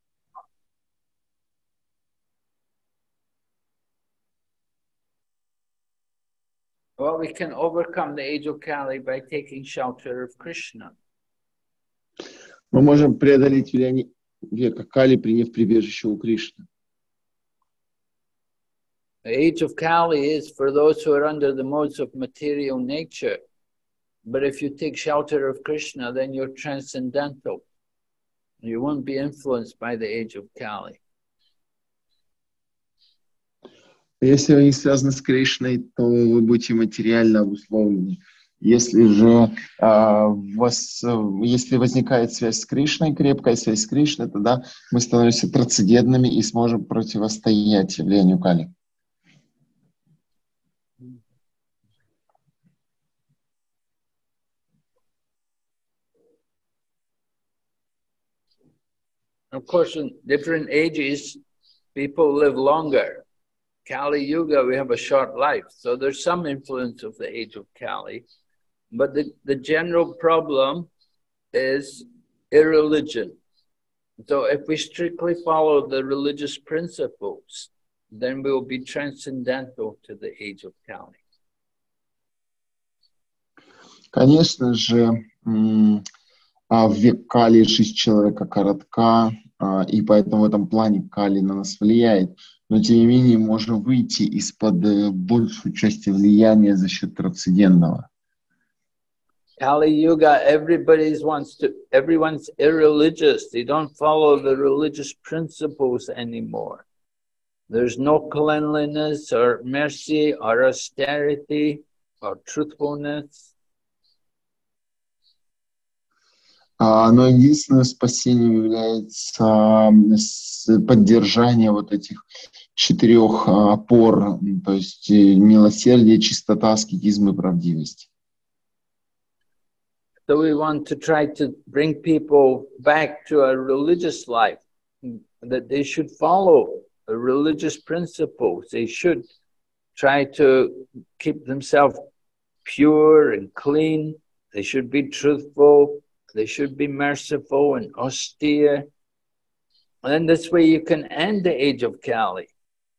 Well, we can overcome the age of Kali by taking shelter of Krishna. Мы можем преодолеть влияние века Кали, приняв прибежище у Кришны. The age of Kali is for those who are under the modes of material nature. But if you take shelter of Krishna, then you're transcendental. You won't be influenced by the age of Kali. Если вы не связаны с Кришной, то вы будете материально обусловлены. Если же а, вас, если возникает связь с Кришной, крепкая связь с Кришной, тогда мы становимся трансцендентными и сможем противостоять влиянию Кали. Of course, in different ages, people live longer. Kali Yuga, we have a short life. So there's some influence of the age of Kali. But the, the general problem is irreligion. So if we strictly follow the religious principles, then we will be transcendental to the age of Kali. Конечно же, м, а в век Кали жизнь человека коротка, а, и поэтому в этом плане Кали на нас влияет. Но тем не менее можем выйти из-под э, большей части влияния за счет трансцендентного. Kali Yuga, everybody's wants to, everyone's irreligious. They don't follow the religious principles anymore. There's no cleanliness or mercy or austerity or truthfulness. А, Но единственным спасением является м, с- поддержание вот этих четырех а, опор, м, то есть э, милосердие, чистота, аскетизм и правдивость. So we want to try to bring people back to a religious life, that they should follow the religious principles. They should try to keep themselves pure and clean. They should be truthful. They should be merciful and austere. And then this way you can end the age of Kali.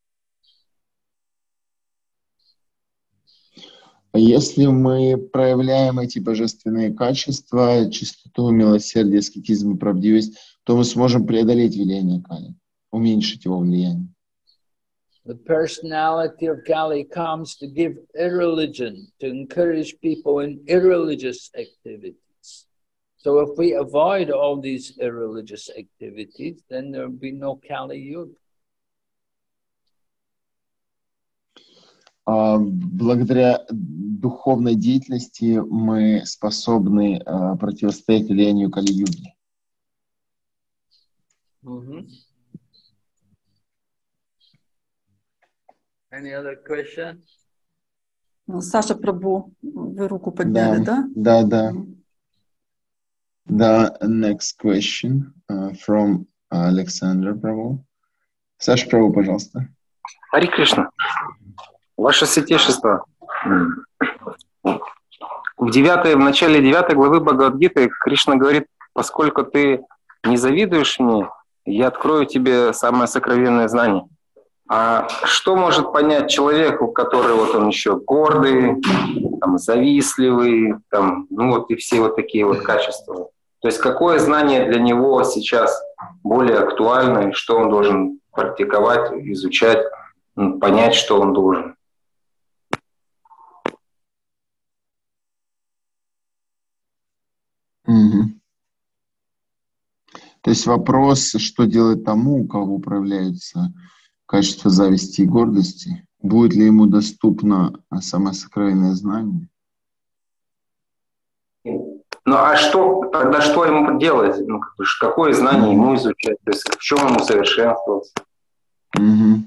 Если мы проявляем эти божественные качества, чистоту, милосердие, аскетизм и правдивость, то мы сможем преодолеть влияние Кали, уменьшить его влияние. The personality of Kali comes to give irreligion, to encourage people in irreligious activities. So if we avoid all these irreligious activities, then there will be no Kali Yuga. А, Благодаря духовной деятельности мы способны а, противостоять влиянию Кали-юги. Mm-hmm. Any other question? Саша Прабу, вы руку подняли, да? Да, да. The next question uh, from Alexander Prabhu. Саша Прабу, пожалуйста. Хари Кришна, ваше святейшество, в, девятой, в начале девятой главы Бхагавад-гиты Кришна говорит: поскольку ты не завидуешь мне, я открою тебе самое сокровенное знание. А что может понять человек, у которого вот он еще гордый, там, завистливый, там, ну вот и все вот такие вот качества? То есть какое знание для него сейчас более актуально, и что он должен практиковать, изучать, понять, что он должен? Угу. То есть вопрос, что делать тому, у кого проявляются качества зависти и гордости, будет ли ему доступно самое сокровенное знание? Ну а что, тогда что ему делать? Ну, какое знание ему изучать? То есть в чем ему совершенствоваться? Mm-hmm.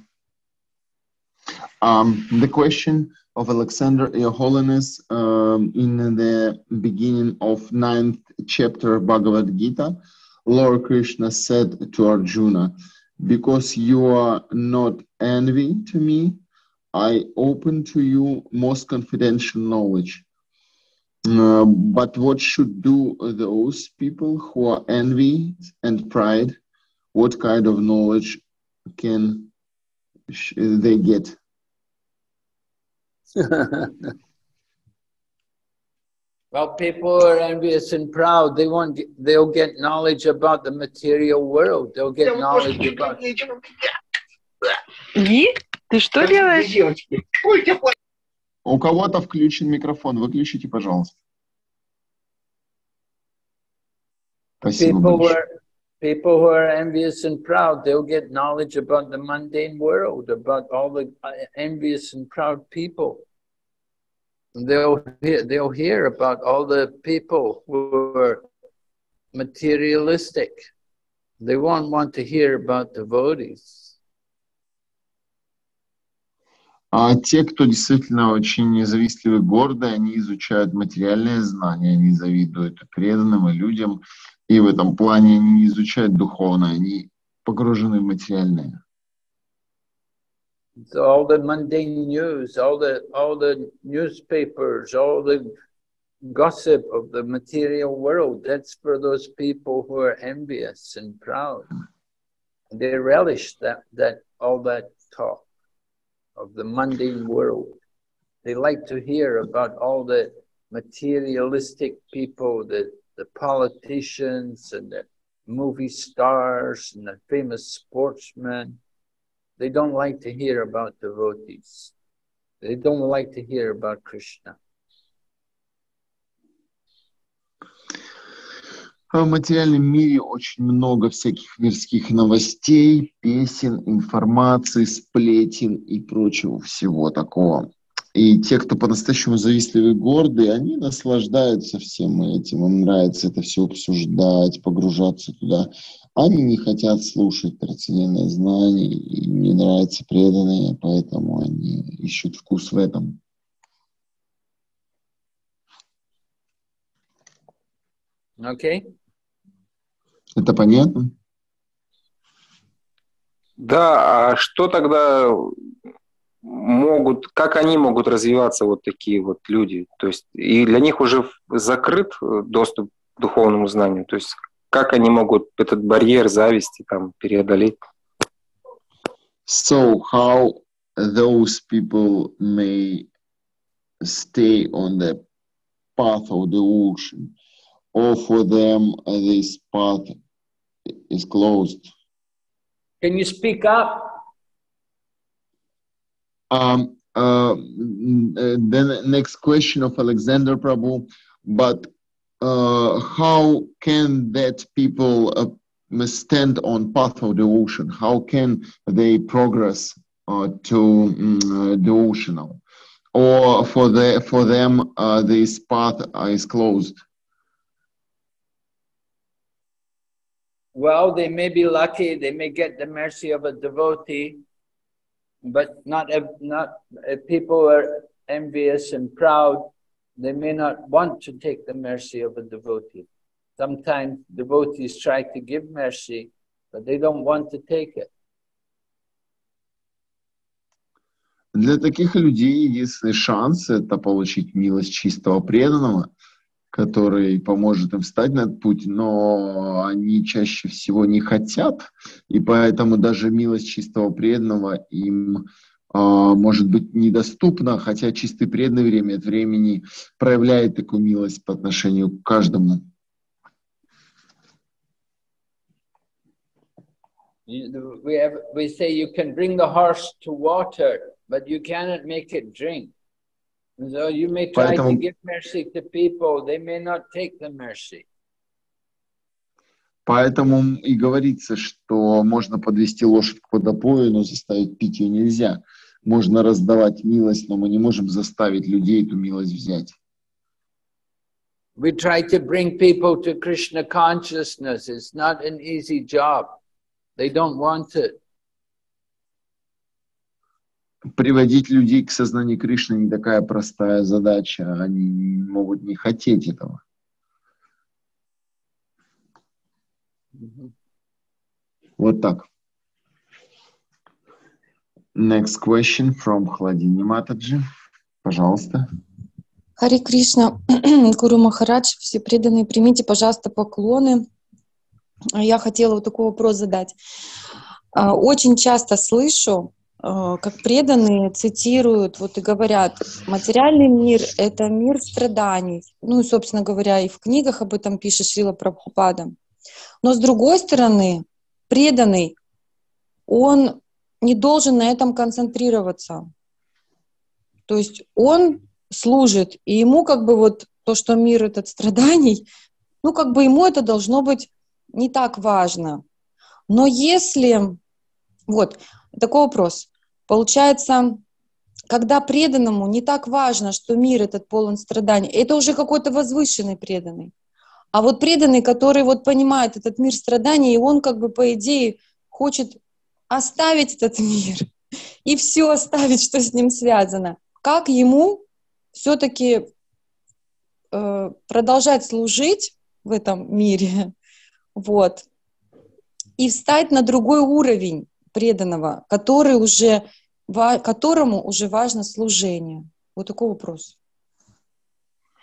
Um, the question of Alexander, Your Holiness, um, in the beginning of ninth chapter of Bhagavad Gita, Lord Krishna said to Arjuna, because you are not envy to me, I open to you most confidential knowledge. Uh, but what should do those people who are envy and pride? What kind of knowledge can they get? Well, people who are envious and proud, they won't get, they'll get knowledge about the material world. They'll get knowledge about... Ги, ты что делаешь? У кого-то включен микрофон. Выключите, пожалуйста. Спасибо People who, большое. are, people who are envious and proud, they'll get knowledge about the mundane world, about all the envious and proud people. They'll hear, they'll hear about all the people who are materialistic. They won't want to hear about devotees. А те, кто действительно очень завистливы и горды, они изучают материальные знания, они завидуют преданным и людям, и в этом плане они не изучают духовное, они погружены в материальное. So all the mundane news, all the all the newspapers, all the gossip of the material world. That's for those people who are envious and proud. They relish that, that all that talk of the mundane world. They like to hear about all the materialistic people, the, the politicians and the movie stars and the famous sportsmen. They don't like to hear about devotees. They don't like to hear about Krishna. В материальном мире очень много всяких мирских новостей, песен, информации, сплетен и прочего всего такого. И те, кто по-настоящему завистливы и горды, они наслаждаются всем этим. Им нравится это все обсуждать, погружаться туда. Они не хотят слушать трансцендентное знание, им не нравятся преданные, поэтому они ищут вкус в этом. Okay? Это понятно? Да, а что тогда могут, как они могут развиваться, вот такие вот люди? То есть и для них уже закрыт доступ к духовному знанию? То есть как они могут этот барьер зависти там преодолеть? So how those people may stay on the path of the ocean, or for them uh, this path is closed? Can you speak up? Um, uh, then next question of Alexander Prabhu, but uh, how can that people uh, stand on path of the ocean? How can they progress uh, to um, the ocean? Or for the for them uh, this path is closed? Well, they may be lucky, they may get the mercy of a devotee, but not if, not if people are envious and proud, they may not want to take the mercy of a devotee. Sometimes devotees try to give mercy, but they don't want to take it. Для таких людей единственный шанс — это получить милость чистого преданного, который поможет им встать на этот путь, но они чаще всего не хотят, и поэтому даже милость чистого преданного им а, может быть недоступна, хотя чистый преданный время от времени проявляет такую милость по отношению к каждому. We have, we say you can bring the horse to water, but you cannot make it drink. So you may try Поэтому, to give mercy to people, they may not take the mercy. Поэтому и говорится, что можно подвести лошадь к водопою, но заставить пить ее нельзя. Можно раздавать милость, но мы не можем заставить людей эту милость взять. We try to bring people to Krishna consciousness. It's not an easy job. They don't want it. Приводить людей к сознанию Кришны не такая простая задача. Они могут не хотеть этого. Mm-hmm. Вот так. Next question from Хладини Матаджи. Пожалуйста. Хари Кришна, Гуру Махарадж, все преданные, примите, пожалуйста, поклоны. Я хотела вот такой вопрос задать. Очень часто слышу, как преданные цитируют вот и говорят, материальный мир — это мир страданий. Ну и, собственно говоря, и в книгах об этом пишет Шрила Прабхупада. Но с другой стороны, преданный, он не должен на этом концентрироваться. То есть он служит, и ему как бы вот то, что мир этот страданий, ну как бы ему это должно быть не так важно. Но если... Вот, такой вопрос. Получается, когда преданному не так важно, что мир этот полон страданий, это уже какой-то возвышенный преданный. А вот преданный, который вот понимает этот мир страданий, и он как бы по идее хочет оставить этот мир и все оставить, что с ним связано. Как ему все-таки э, продолжать служить в этом мире, вот, и встать на другой уровень преданного, который уже, которому уже важно служение? Вот такой вопрос.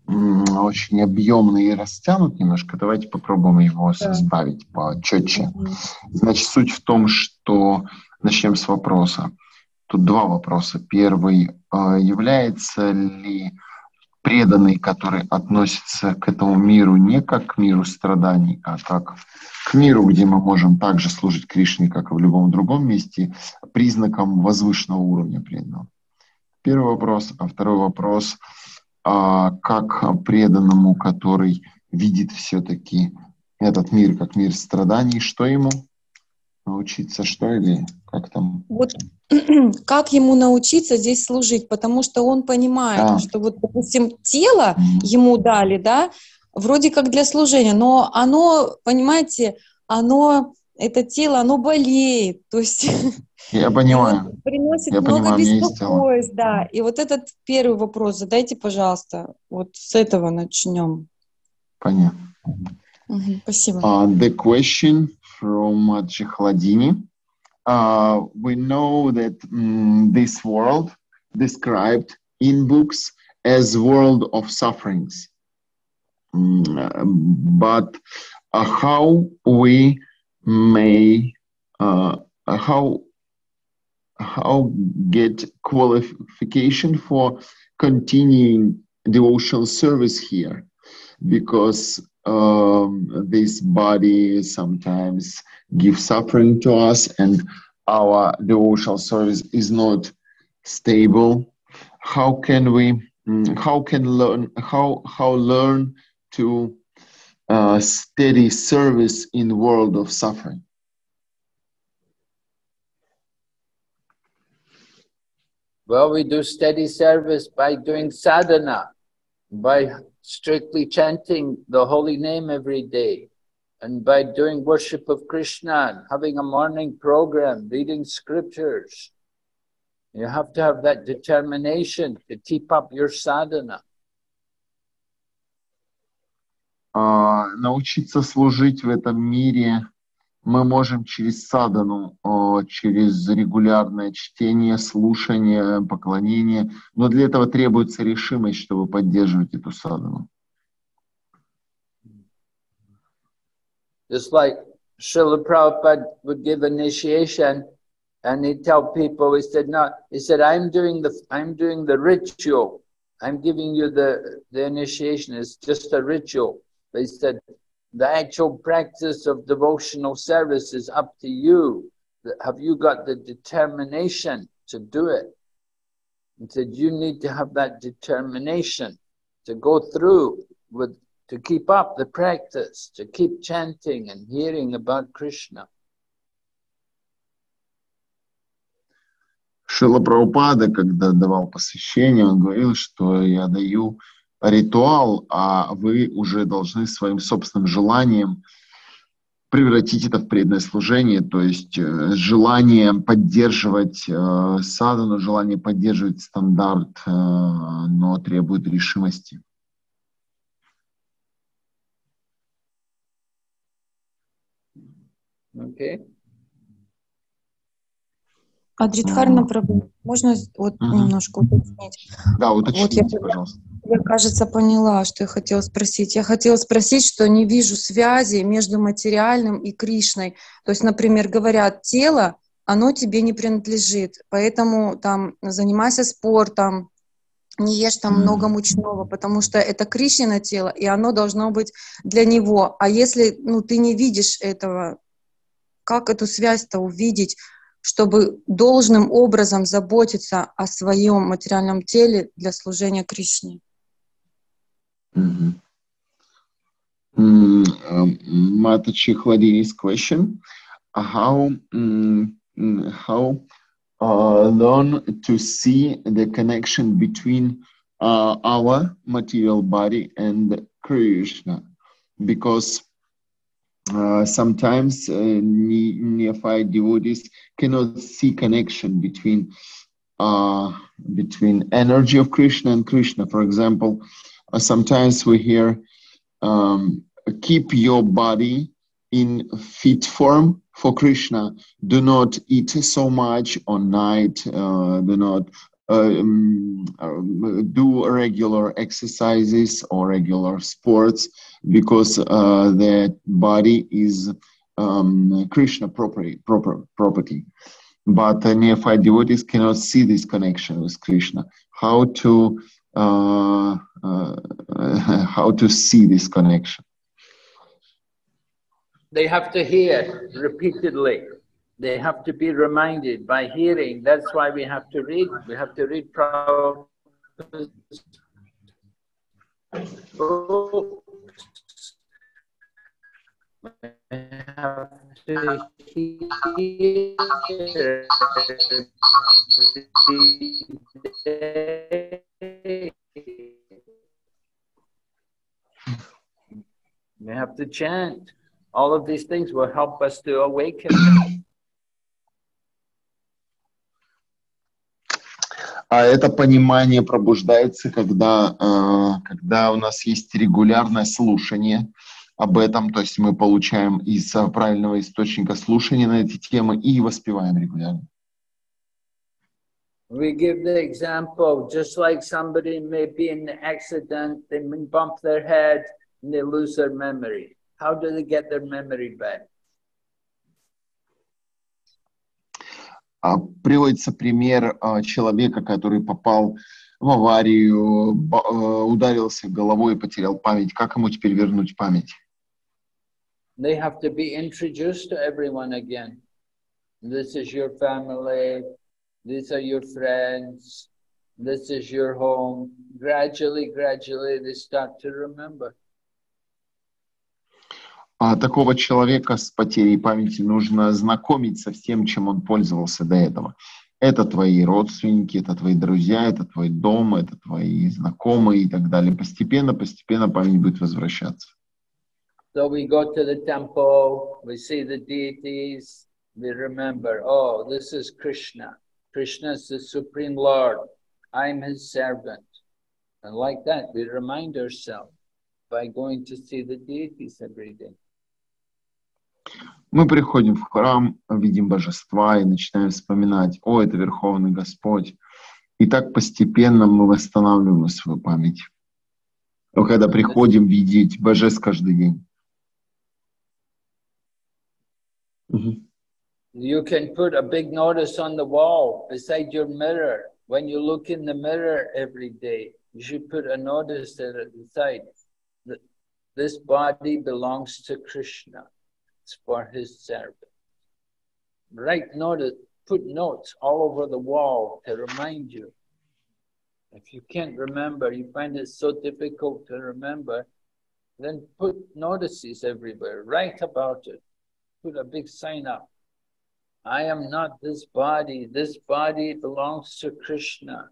очень объемный и растянут немножко. Давайте попробуем его Да. сбавить почетче. Мгм. Значит, суть в том, что... Начнем с вопроса. Тут два вопроса. Первый. Является ли преданный, который относится к этому миру не как к миру страданий, а как к миру, где мы можем также служить Кришне, как и в любом другом месте, признаком возвышенного уровня преданного? Первый вопрос. А второй вопрос. А как преданному, который видит все-таки этот мир как мир страданий, что ему научиться, что или как там? Вот как ему научиться здесь служить, потому что он понимает, А. что вот, допустим, тело Мгм. ему дали, да, вроде как для служения, но оно, понимаете, оно, это тело, оно болеет, то есть Я и понимаю. вот приносит Я много понимаю, у меня есть тело. беспокойств, да. И вот этот первый вопрос задайте, пожалуйста, вот с этого начнем. Понятно. Мгм, спасибо. Uh, the question from uh, Chihladini. Uh, we know that um, this world described in books as world of sufferings. Um, but uh, how we may, uh, how how get qualification for continuing devotional service here? Because um, this body sometimes gives suffering to us and our devotional service is not stable. How can we, how can learn, how, how learn to uh, steady service in the world of suffering? Well, we do steady service by doing sadhana, by strictly chanting the holy name every day, and by doing worship of Krishna, and having a morning program, reading scriptures. You have to have that determination to keep up your sadhana. Uh, научиться служить в этом мире мы можем через садану, через регулярное чтение, слушание, поклонение, но для этого требуется решимость, чтобы поддерживать эту садану. Just like Srila Prabhupada would give initiation, and he'd tell people, he said, no, he said, I'm doing the, I'm doing the ritual. I'm giving you the, the initiation. It's just a ritual. But he said, the actual practice of devotional service is up to you. Have you got the determination to do it? He said, you need to have that determination to go through with, to keep up the practice, to keep chanting and hearing about Krishna. Шрила Прабхупада, когда давал посвящение, он говорил, что я даю ритуал, а вы уже должны своим собственным желанием превратить это в преданное служение, то есть желание поддерживать э, садану, желание поддерживать стандарт, э, но требует решимости. Okay. Адритхарна Прабhu, можно вот Мгм. немножко уточнить? Да, уточните, Вот я- пожалуйста. Я, кажется, поняла, что я хотела спросить. Я хотела спросить, что не вижу связи между материальным и Кришной. То есть, например, говорят, тело, оно тебе не принадлежит, поэтому там занимайся спортом, не ешь там Мгм. много мучного, потому что это Кришнино тело, и оно должно быть для него. А если ну, ты не видишь этого, как эту связь-то увидеть, чтобы должным образом заботиться о своем материальном теле для служения Кришне? Mm-hmm. Mm, um, Mata Chihladini's question: How mm, how uh, learn to see the connection between uh, our material body and Krishna? Because uh, sometimes uh, neophyte devotees cannot see connection between uh, between energy of Krishna and Krishna. For example, uh, sometimes we hear, um, keep your body in fit form for Krishna. Do not eat so much on night. Uh, do not um, do regular exercises or regular sports because uh, the body is um, Krishna property, proper property. But uh, neophyte devotees cannot see this connection with Krishna. How to uh, uh, how to see this connection? They have to hear repeatedly. They have to be reminded by hearing. That's why we have to read. We have to read Prabhupada's books. We have to hear we have to chant. All of these things will help us to awaken. А это понимание пробуждается, когда, э, когда у нас есть регулярное слушание об этом, то есть мы получаем из правильного источника слушания на эти темы и воспеваем регулярно. We give the example, just like somebody may be in an accident, they may bump their head and they lose their memory. How do they get their memory back? Приводится пример человека, который попал в аварию, ударился головой и потерял память. Как ему теперь вернуть память? They have to be introduced to everyone again. This is your family, these are your friends, this is your home. Gradually, gradually they start to remember. А такого человека с потерей памяти нужно знакомить со всем, чем он пользовался до этого. Это твои родственники, это твои друзья, это твой дом, это твои знакомые и так далее. Постепенно, постепенно память будет возвращаться. So we go to the temple, we see the deities, we remember, oh, this is Krishna. Krishna is the Supreme Lord. I'm his servant. And like that, we remind ourselves by going to see the deities every day. Мы приходим в храм, видим божества и начинаем вспоминать, о, это Верховный Господь. И так постепенно мы восстанавливаем свою память. Но когда приходим видеть божеств каждый день. You can put a big notice on the wall beside your mirror. When you look in the mirror every day, you should put a notice there at the side. This body belongs to Krishna. It's for his servant. Write notice, put notes all over the wall to remind you. If you can't remember, you find it so difficult to remember, then put notices everywhere. Write about it. Put a big sign up. I am not this body. This body belongs to Krishna.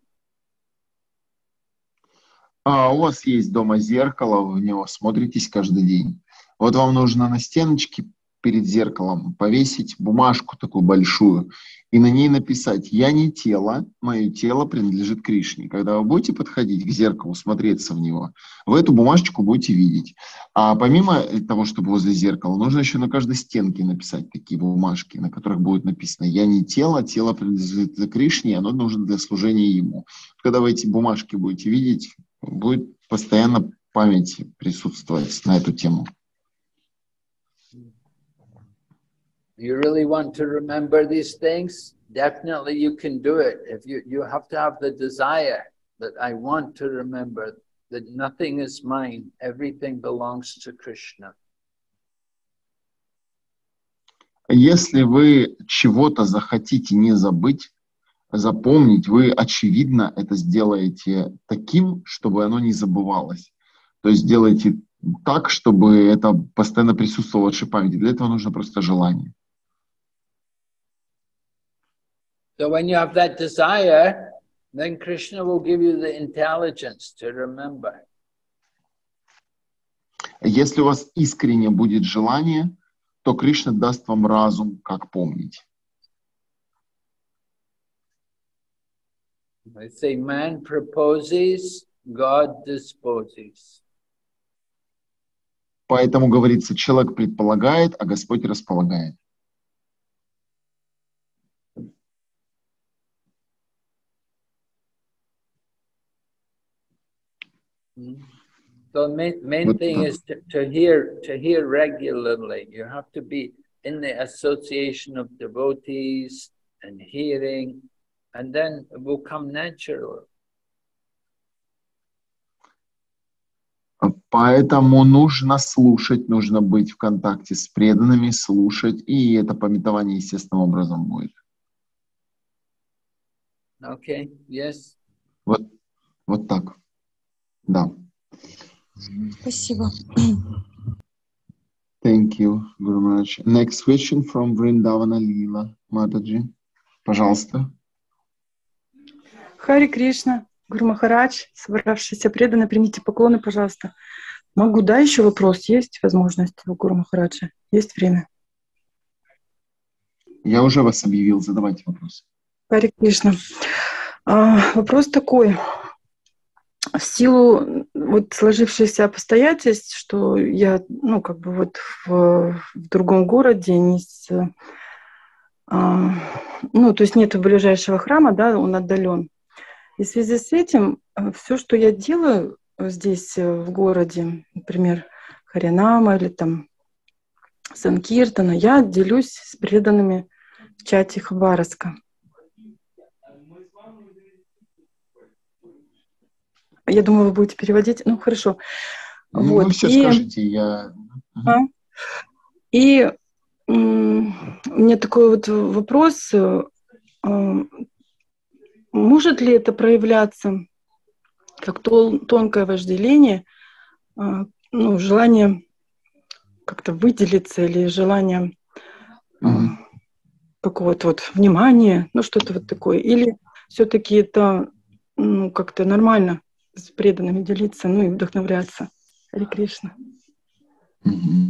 А у вас есть дома зеркало, вы в него смотритесь каждый день. Вот вам нужно на стеночке перед зеркалом повесить бумажку такую большую и на ней написать: «Я не тело, мое тело принадлежит Кришне». Когда вы будете подходить к зеркалу, смотреться в него, вы эту бумажечку будете видеть. А помимо того, чтобы возле зеркала, нужно еще на каждой стенке написать такие бумажки, на которых будет написано: «Я не тело, тело принадлежит Кришне, оно нужно для служения ему». Когда вы эти бумажки будете видеть, будет постоянно память присутствовать на эту тему. You really want to remember these things? Definitely you can do it. If you, you have to have the desire that I want to remember that nothing is mine, everything belongs to Krishna. Если вы чего-то захотите не забыть, запомнить, вы, очевидно, это сделаете таким, чтобы оно не забывалось. То есть сделайте так, чтобы это постоянно присутствовало в вашей памяти. Для этого нужно просто желание. So when you have that desire, then Krishna will give you the intelligence to remember. Если у вас искренне будет желание, то Кришна даст вам разум, как помнить. I say man proposes, God disposes. Поэтому говорится, человек предполагает, а Господь располагает. Mm. The main, main thing is to, to hear to hear regularly. You have to be in the association of devotees and hearing, and then it will come natural. Поэтому нужно слушать, нужно быть в контакте с преданными, слушать, и это пометование естественным образом будет. Okay, yes. Вот, вот так. Да. Спасибо. Thank you, Guru Maharaj. Next question from Vrindavana Lila Mataji. Пожалуйста. Хари Кришна, Гуру Махарадж, собравшиеся преданные, примите поклоны, пожалуйста. Могу, да, еще вопрос? Есть возможность у Гуру Махараджа? Есть время? Я уже вас объявил, задавайте вопрос. Хари Кришна. А, вопрос такой. В силу вот сложившихся обстоятельств, что я, ну, как бы вот в, в другом городе, не с, а, ну, то есть нет ближайшего храма, да, он отдален. И в связи с этим все, что я делаю здесь в городе, например, Харинама или там Санкиртана, я делюсь с преданными в чате Хабаровска. Я думаю, вы будете переводить. Ну, хорошо. Ну, вот. вы все и, скажете, я... а, и м, у меня такой вот вопрос. А, может ли это проявляться как тол- тонкое вожделение, а, ну, желание как-то выделиться или желание Mm-hmm. а, какого-то вот внимания, ну, что-то вот такое? Или все-таки это, ну, как-то нормально с преданными делиться, ну и вдохновляться? Харе Кришна. Mm-hmm.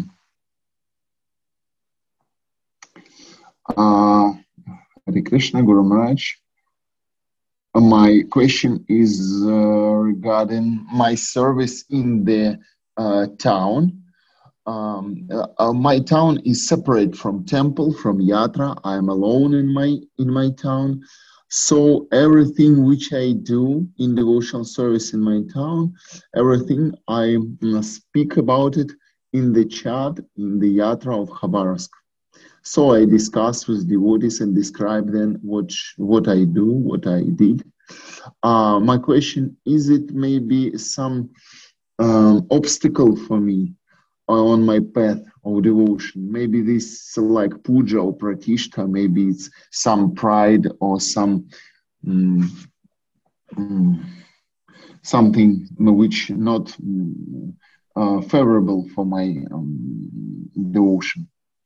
Uh, Hare Krishna, Guru Maharaj. My question is uh, regarding my service in the uh, town. Um, uh, my town is separate from temple, from yatra. I am alone in my in my town. So everything which I do in devotional service in my town, everything I uh, speak about it in the chat, in the yatra of Khabarovsk. So I discuss with devotees and describe then what, what I do, what I did. Uh, my question, is it maybe some um, obstacle for me on my path of devotion? Maybe this like puja or pratishta, maybe it's some pride or some um, um, something which not um, uh, favorable for my um, devotion.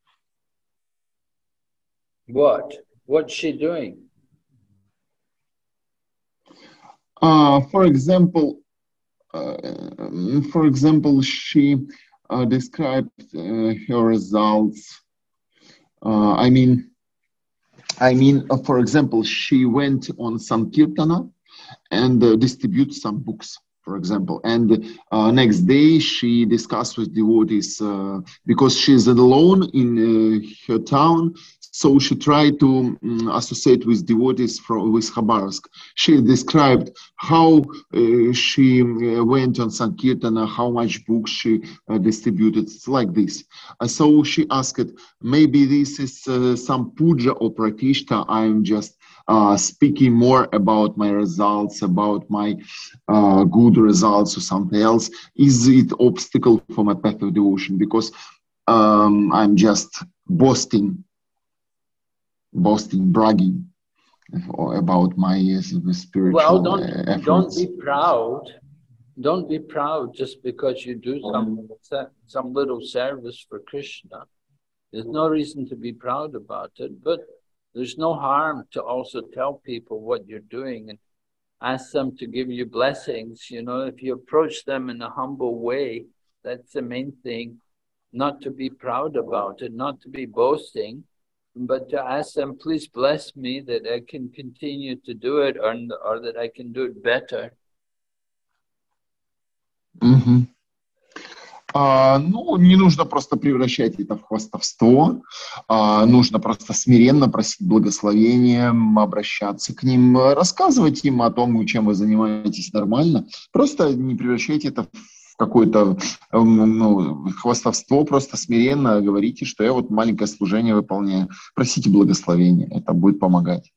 What? What's she doing? Uh, for example, uh, for example, she uh, described uh, her results. Uh, I mean, I mean, uh, for example, she went on Sankirtana and uh, distribute some books, for example. And uh, next day she discussed with devotees uh, because she's alone in uh, her town. So she tried to um, associate with devotees from with Khabarovsk. She described how uh, she uh, went on Sankirtana, how much books she uh, distributed. It's like this. Uh, so she asked, maybe this is uh, some puja or pratishta. I'm just uh, speaking more about my results, about my uh, good results or something else. Is it obstacle for my path of devotion? Because um, I'm just boasting. boasting, bragging about my uh, spiritual well, don't, uh, efforts. Don't be proud. Don't be proud just because you do some, some little service for Krishna. There's no reason to be proud about it, but there's no harm to also tell people what you're doing and ask them to give you blessings. You know, if you approach them in a humble way, that's the main thing. Not to be proud about it, not to be boasting, but to ask them, please bless me that I can continue to do it, or, or that I can do it better. Mm-hmm. А, ну, не нужно просто превращать это в хвастовство, а, нужно просто смиренно просить благословения, обращаться к ним, рассказывать им о том, чем вы занимаетесь нормально. Просто не превращайте это в какое-то ну, хвастовство, просто смиренно говорите, что я вот маленькое служение выполняю. Просите благословения, это будет помогать.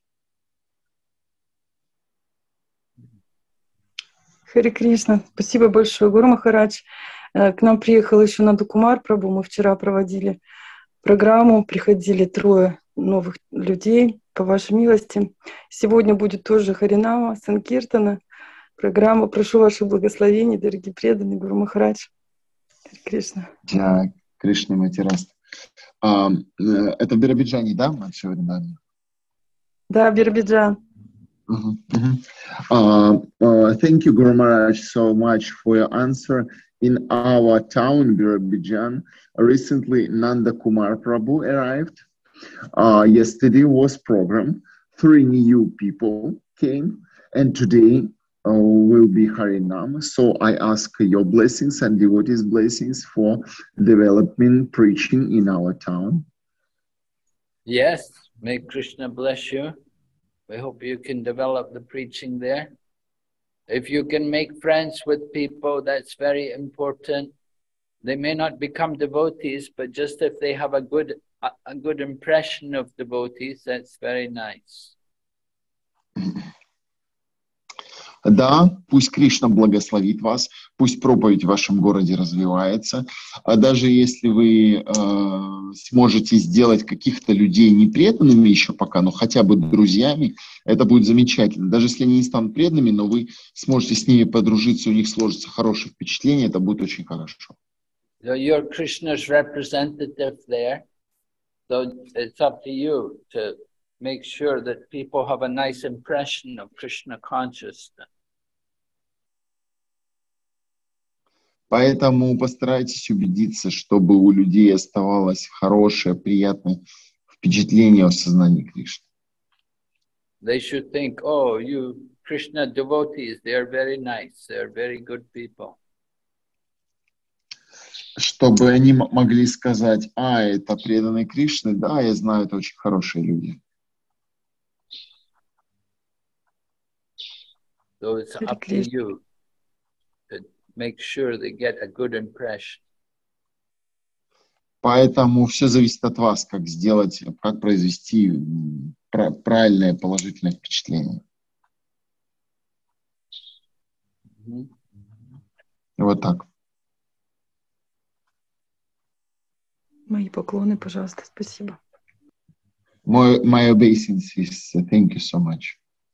Харе Кришна, спасибо большое, Гуру Махарадж. К нам приехал еще Нанда Кумар Прабху, мы вчера проводили программу, приходили трое новых людей, по вашей милости. Сегодня будет тоже Харинама, Санкиртана, программа. Прошу ваших благословений, дорогие преданные, Гуру Махарадж. Харе Кришна. Да, Кришна Матираст. А, это в Биробиджане, да, Матшеваринда? Да, Биробиджан. Uh-huh, uh-huh. Uh, uh, thank you, Guru Maharaj, so much for your answer. In our town, Biробиджан, recently Nanda Kumar Prabhu arrived. Uh, yesterday was program. Three new people came, and today uh, will be Harinam. So I ask your blessings and devotees' blessings for development preaching in our town. Yes, may Krishna bless you. We hope you can develop the preaching there. If you can make friends with people, that's very important. They may not become devotees, but just if they have a good, a, a good impression of devotees, that's very nice. Да, пусть Кришна благословит вас, пусть проповедь в вашем городе развивается. А даже если вы э, сможете сделать каких-то людей не преданными еще пока, но хотя бы друзьями, это будет замечательно. Даже если они не станут преданными, но вы сможете с ними подружиться, у них сложится хорошее впечатление, это будет очень хорошо. So you're Krishna's representative there, so it's up to you to make sure that people have a nice impression of Krishna consciousness. Поэтому постарайтесь убедиться, чтобы у людей оставалось хорошее, приятное впечатление о сознании Кришны. They should think, oh, you Krishna devotees, they are very nice, they are very good people. Чтобы они могли сказать, а, это преданные Кришны, да, я знаю, это очень хорошие люди. So it's up to you to make sure they get a good impression. Поэтому все зависит от вас, как сделать, как произвести правильное положительное впечатление. Mm-hmm. Вот так. Мои поклоны, пожалуйста, спасибо. My, my obeisances, thank you so much.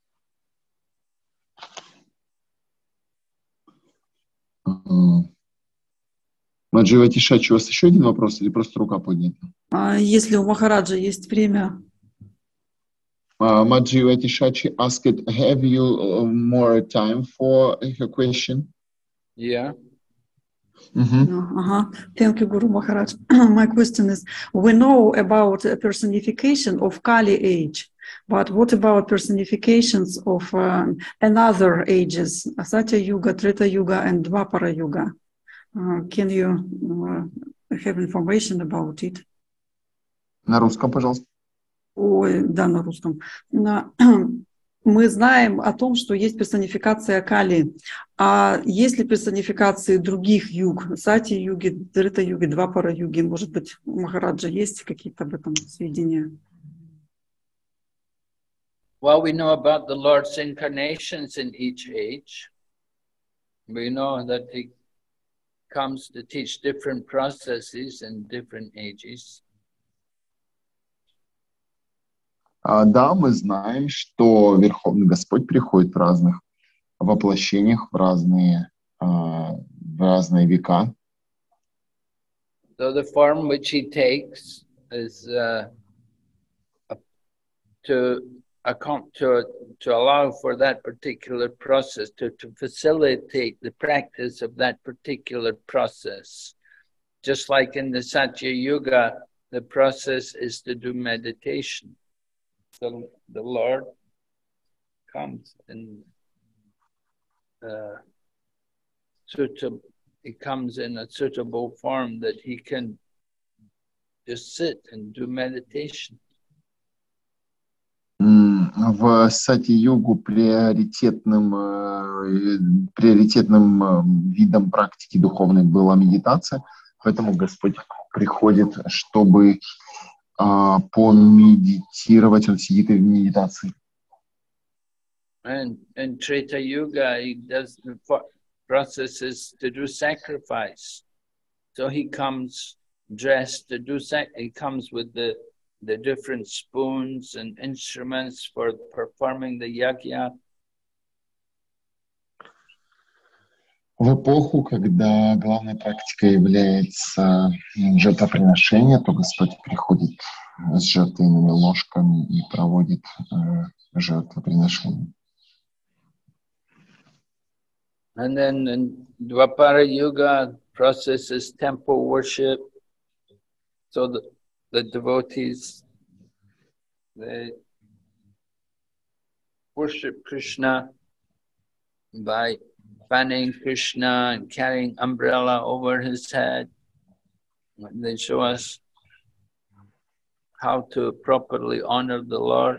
Маджива Тишачи, у вас еще один вопрос или просто рука поднята? А если у Махараджа есть время? Маджива Тишачи asked, have you more time for her question? Yeah. Mm-hmm. Uh-huh. Thank you, Guru Maharaj. My question is, we know about a personification of Kali age, but what about personifications of uh, another ages, Satya Yuga, Treta Yuga, and Dvapara Yuga? Uh, can you uh, have information about it? На русском, пожалуйста. Ой, да, на русском. Мы знаем о том, что есть персонификация Кали. А есть ли персонификации других юг? Сати-юги, Трита-юги, Двапара-юги? Может быть, у Махараджа есть какие-то об этом сведения? Well, we know about the Lord's incarnations in each age. We know that he comes to teach different processes in different ages. Да, мы знаем, что Верховный Господь приходит в разных воплощениях, в разные, в разные века. So the form which he takes is uh, to account to to allow for that particular process, to to facilitate the practice of that particular process. Just like in the Satya Yuga, the process is to do meditation. So the Lord comes and uh, to, to he comes in a suitable form that he can just sit and do meditation. В сати-йогу приоритетным, э, приоритетным э, видом практики духовной была медитация, поэтому Господь приходит, чтобы э, помедитировать, он сидит в медитации. And in Treta Yuga, he does the processes to do sacrifice. So he comes dressed to do sac. He comes with the the different spoons and instruments for performing the yajna. В эпоху, когда главной практикой является жертвоприношение, то Господь приходит с жертвенными ложками и проводит э, жертвоприношение. And then in Dwapara Yuga, process is temple worship. So the, the devotees, they worship Krishna by fanning Krishna and carrying umbrella over his head. They show us how to properly honor the Lord.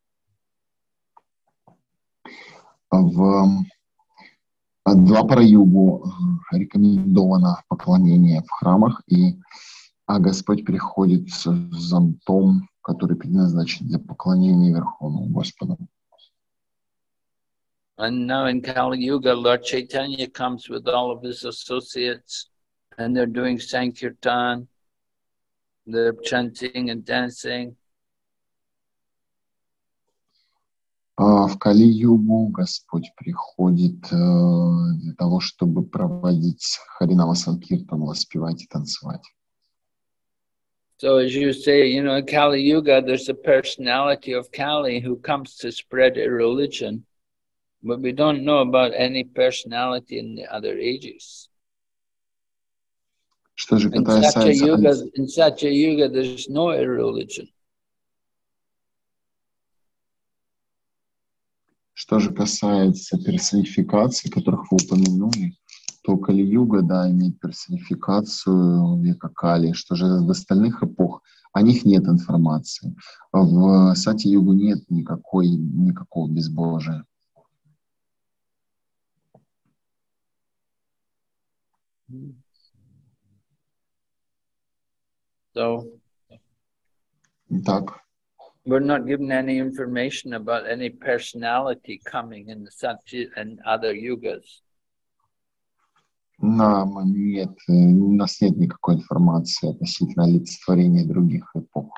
В Двапара-югу рекомендовано поклонение в храмах, и а Господь приходит с зонтом, который предназначен для поклонения Верховному Господу. And now in Kali Yuga, Lord Chaitanya comes with all of his associates, and they're doing Sankirtan, they're chanting and dancing. В Кали-югу Господь приходит для того, чтобы проводить Харинама Санкиртан, воспевать и танцевать. So as you say, you know, in Kali Yuga, there's a personality of Kali who comes to spread a religion, but we don't know about any personality in the other ages. Что же In касается Satya Yuga, in Satya Yuga, there's no religion. Что же касается персонификаций, которых вы упомянули, то Кали-юга, да, имеет персонификацию века Кали. Что же в остальных эпох, о них нет информации. В Сати-югу нет никакой, никакого безбожия. So, Так. we're not given any information about any personality coming in the Satya and other yugas. Нам нет, у нас нет никакой информации относительно олицетворения других эпох.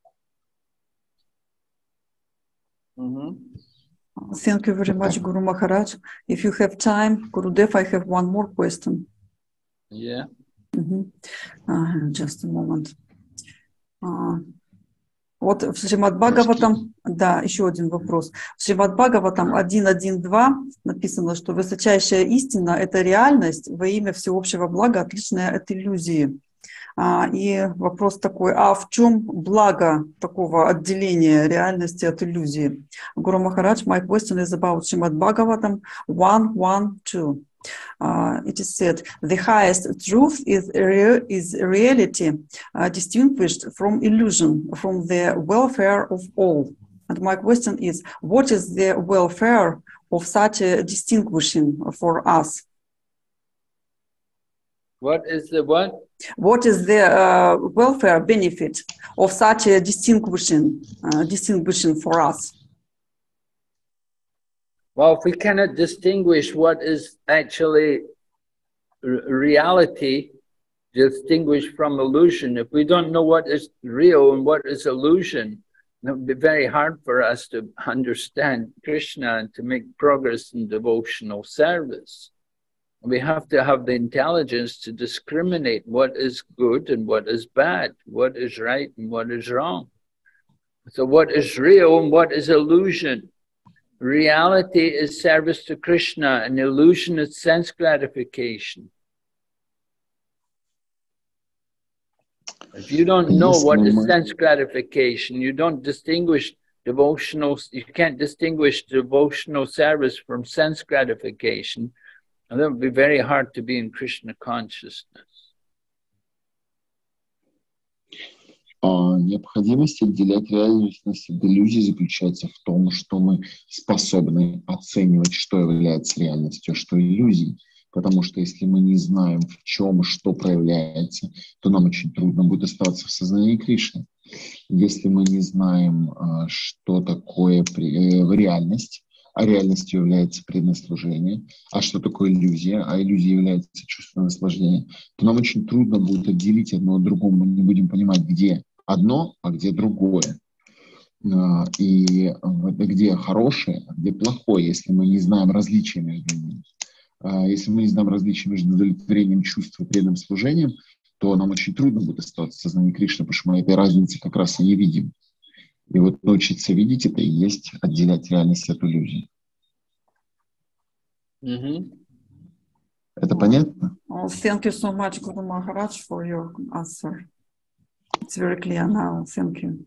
Mm-hmm. Thank you very much, Guru Maharaj. If you have time, Gurudev, I have one more question. Yeah. Mm-hmm. Uh, just a moment. Uh, Вот в Шримад Бхагаватам, да, еще один вопрос. В Шримад Бхагаватам один один два написано, что высочайшая истина – это реальность во имя всеобщего блага, отличная от иллюзии. А, и вопрос такой, а в чем благо такого отделения реальности от иллюзии? Гуру Махарадж, my question is about Шримад Бхагаватам one one two. Uh, it is said, the highest truth is, re is reality uh, distinguished from illusion, from the welfare of all. And my question is, what is the welfare of such a distinguishing for us? What is the what? What is the uh, welfare benefit of such a distinguishing, uh, distinguishing for us? Well, if we cannot distinguish what is actually reality, distinguish from illusion, if we don't know what is real and what is illusion, it would be very hard for us to understand Krishna and to make progress in devotional service. We have to have the intelligence to discriminate what is good and what is bad, what is right and what is wrong. So what is real and what is illusion? Reality is service to Krishna, and illusion is sense gratification. If you don't know what is sense gratification, you don't distinguish devotional, you can't distinguish devotional service from sense gratification. And that would be very hard to be in Krishna consciousness. А необходимость отделять реальность от иллюзий заключается в том, что мы способны оценивать, что является реальностью, а что иллюзией. Потому что если мы не знаем, в чем что проявляется, то нам очень трудно будет оставаться в сознании Кришны. Если мы не знаем, что такое реальность, а реальностью является преданное служение, а что такое иллюзия, а иллюзия является чувственное наслаждение, то нам очень трудно будет отделить одно от другого. Мы не будем понимать, где одно, а где другое. И где хорошее, а где плохое, если мы не знаем различия между ними. Если мы не знаем различия между удовлетворением чувства и преданным служением, то нам очень трудно будет оставаться в сознании Кришны, потому что мы этой разницы как раз и не видим. И вот научиться видеть это и есть отделять реальность от иллюзий. Mm-hmm. Это понятно? Oh, thank you so much, Guru Maharaj, for your answer. It's very clear now. Thank you.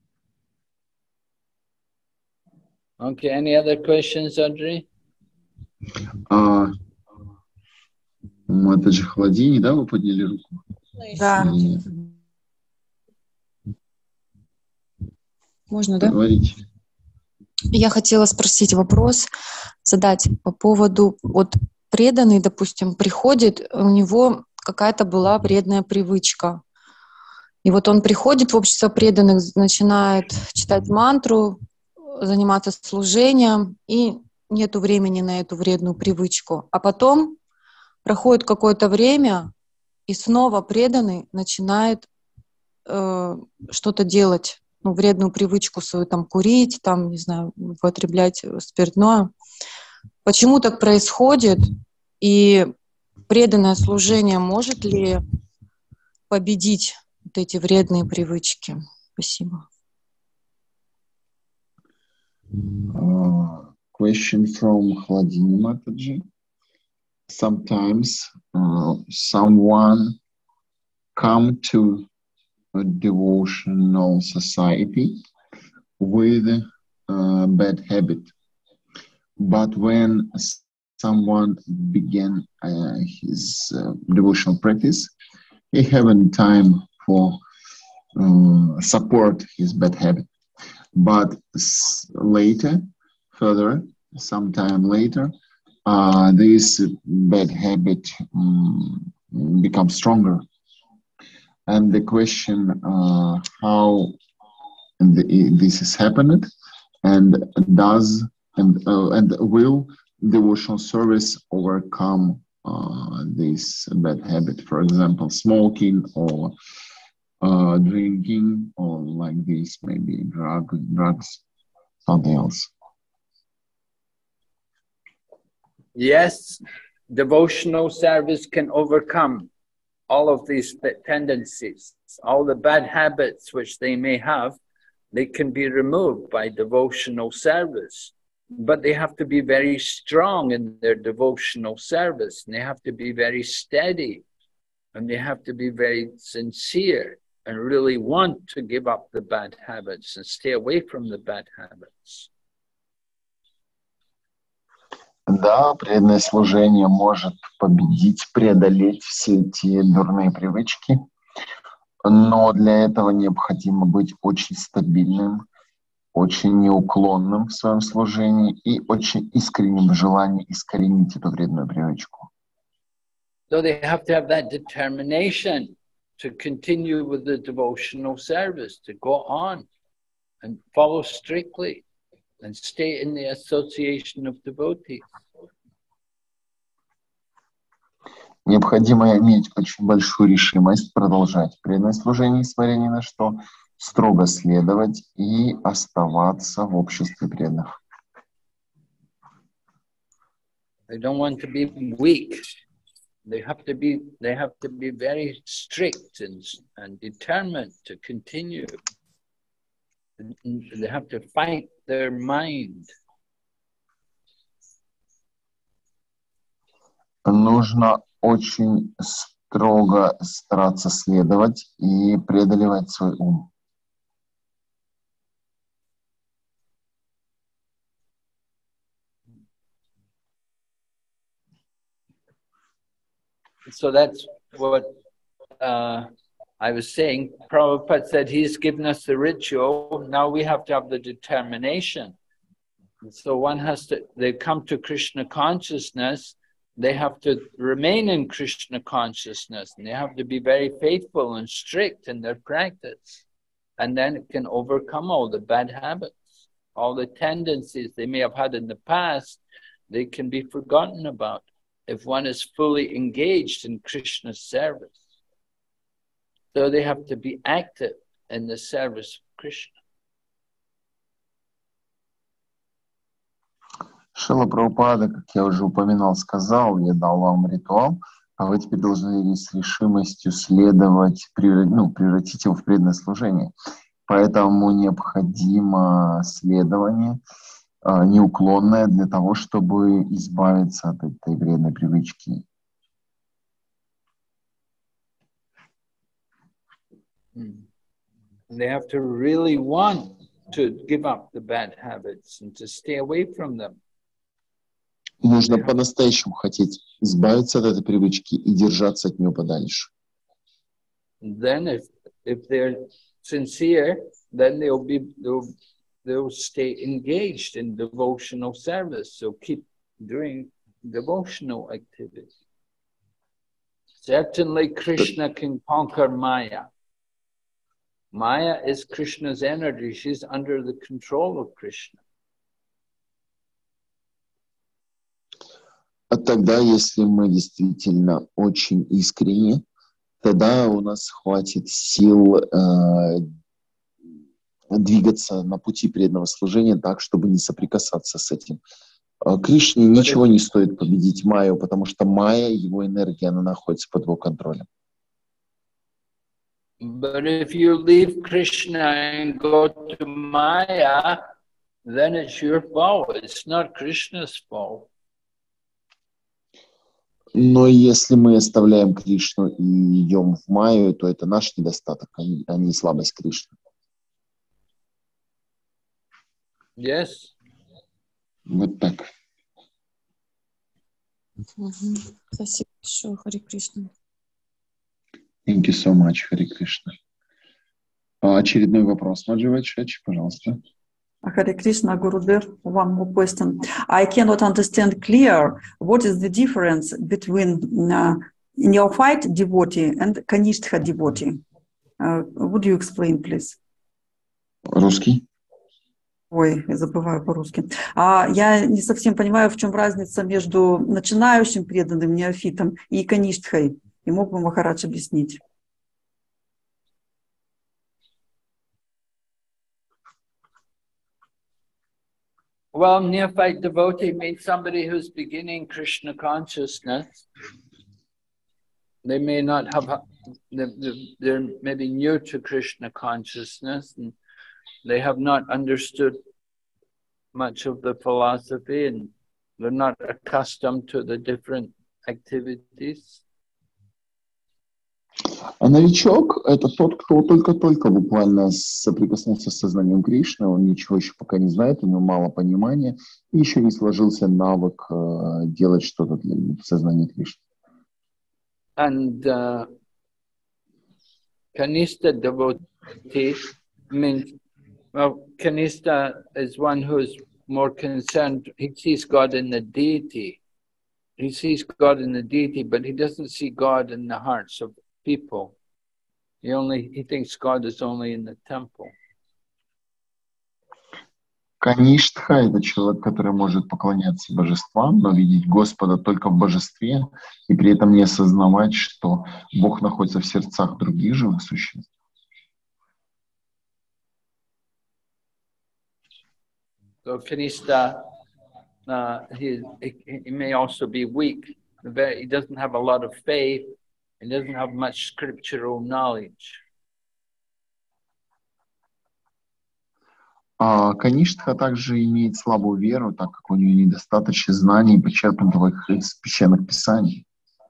Okay, any other questions, Audrey? А, это же Хладини, да, вы подняли руку? Да. Можно, да? Говорите. Я хотела спросить вопрос, задать по поводу, вот преданный, допустим, приходит, у него какая-то была вредная привычка. И вот он приходит в общество преданных, начинает читать мантру, заниматься служением, и нету времени на эту вредную привычку. А потом проходит какое-то время, и снова преданный начинает э, что-то делать, ну, вредную привычку свою, там, курить, там, не знаю, употреблять спиртное. Почему так происходит? И преданное служение может ли победить вот эти вредные привычки? Спасибо. Uh, question from Hladini Mataji. Sometimes uh, someone come to a devotional society with a bad habit, but when someone began uh, his uh, devotional practice, he haven't time for uh, support his bad habit. But later, further, sometime later, uh, this bad habit um, becomes stronger. And the question uh, how the, this is happened, and does and uh, and will devotional service overcome uh, this bad habit? For example, smoking or uh, drinking, or like this, maybe drug, drugs, something else. Yes, devotional service can overcome all of these tendencies, all the bad habits which they may have. They can be removed by devotional service, but they have to be very strong in their devotional service, and they have to be very steady, and they have to be very sincere and really want to give up the bad habits and stay away from the bad habits. Да, преданное служение может победить, преодолеть все эти дурные привычки, но для этого необходимо быть очень стабильным, очень неуклонным в своем служении и очень искренним в желании искоренить эту вредную привычку. So they have to have that determination to continue with the devotional service, to go on and follow strictly and stay in the association of devotees. Необходимо иметь очень большую решимость продолжать преданное служение, несмотря ни на что, строго следовать и оставаться в обществе преданных. They don't want to be weak. They have to be, they have to be very strict and, and determined to continue. They have to fight their mind. Нужно очень строго стараться следовать и преодолевать свой ум. so that's what uh, I was saying. Prabhupada said he's given us the ritual. Now we have to have the determination. So one has to, they come to Krishna consciousness, they have to remain in Krishna consciousness, and they have to be very faithful and strict in their practice. And then it can overcome all the bad habits, all the tendencies they may have had in the past, they can be forgotten about if one is fully engaged in Krishna's service. So they have to be active in the service of Krishna. Шрила Прабхупада, как я уже упоминал, сказал, я дал вам ритуал, а вы теперь должны с решимостью следовать, ну, превратить его в преданное служение. Поэтому необходимо следование неуклонное для того, чтобы избавиться от этой вредной привычки. They have to really want to give up the bad habits and to stay away from them. Нужно по-настоящему хотеть избавиться от этой привычки и держаться от нее подальше. Then, if if they're sincere, then they'll be they'll they'll stay engaged in devotional service. So keep doing devotional activity. Certainly, Krishna can conquer Maya. Maya is Krishna's energy. She's under the control of Krishna. А тогда, если мы действительно очень искренне, тогда у нас хватит сил э, двигаться на пути преданного служения так, чтобы не соприкасаться с этим. Кришне ничего не стоит победить Майю, потому что Майя, его энергия, она находится под его контролем. But if you leave Krishna and go to Maya, then it's your fault. It's not Krishna's fault. Но если мы оставляем Кришну и идем в Майю, то это наш недостаток, а не слабость Кришны. Yes. Вот так. Спасибо большое, Харе Кришна. Thank you so much, Харе Кришна. Очередной вопрос, Маджива Чачи, пожалуйста. Hare Krishna, Gurudev, one more question. I cannot understand clear what is the difference between uh, neophyte devotee and Kanishtha devotee. Uh, would you explain, please? Русский. Ой, я забываю по-русски. А я не совсем понимаю, в чем разница между начинающим преданным неофитом и Каништхой. И мог бы Махарадж объяснить? Well, neophyte devotee means somebody who's beginning Krishna consciousness. They may not have, they're maybe new to Krishna consciousness and they have not understood much of the philosophy and they're not accustomed to the different activities. А новичок — это тот, кто только-только буквально соприкоснулся с сознанием Кришны, он ничего еще пока не знает, у него мало понимания, и еще не сложился навык э, делать что-то для сознания Кришны. And uh, Kanista devotee means, well, Kanista is one who is more concerned, he sees God in the deity. He sees God in the deity, but he doesn't see God in the hearts of people. He only he thinks God is only in the temple. Каништха — это человек, который может поклоняться божествам, но видеть Господа только в божестве и при этом не осознавать, что Бог находится в сердцах других живых существ. So Kanista, uh, he, he may also be weak. He doesn't have a lot of faith. He doesn't have much scriptural knowledge. А Каништха также имеет слабую веру, так как у него недостаточно знаний, почерпнутых из священных писаний.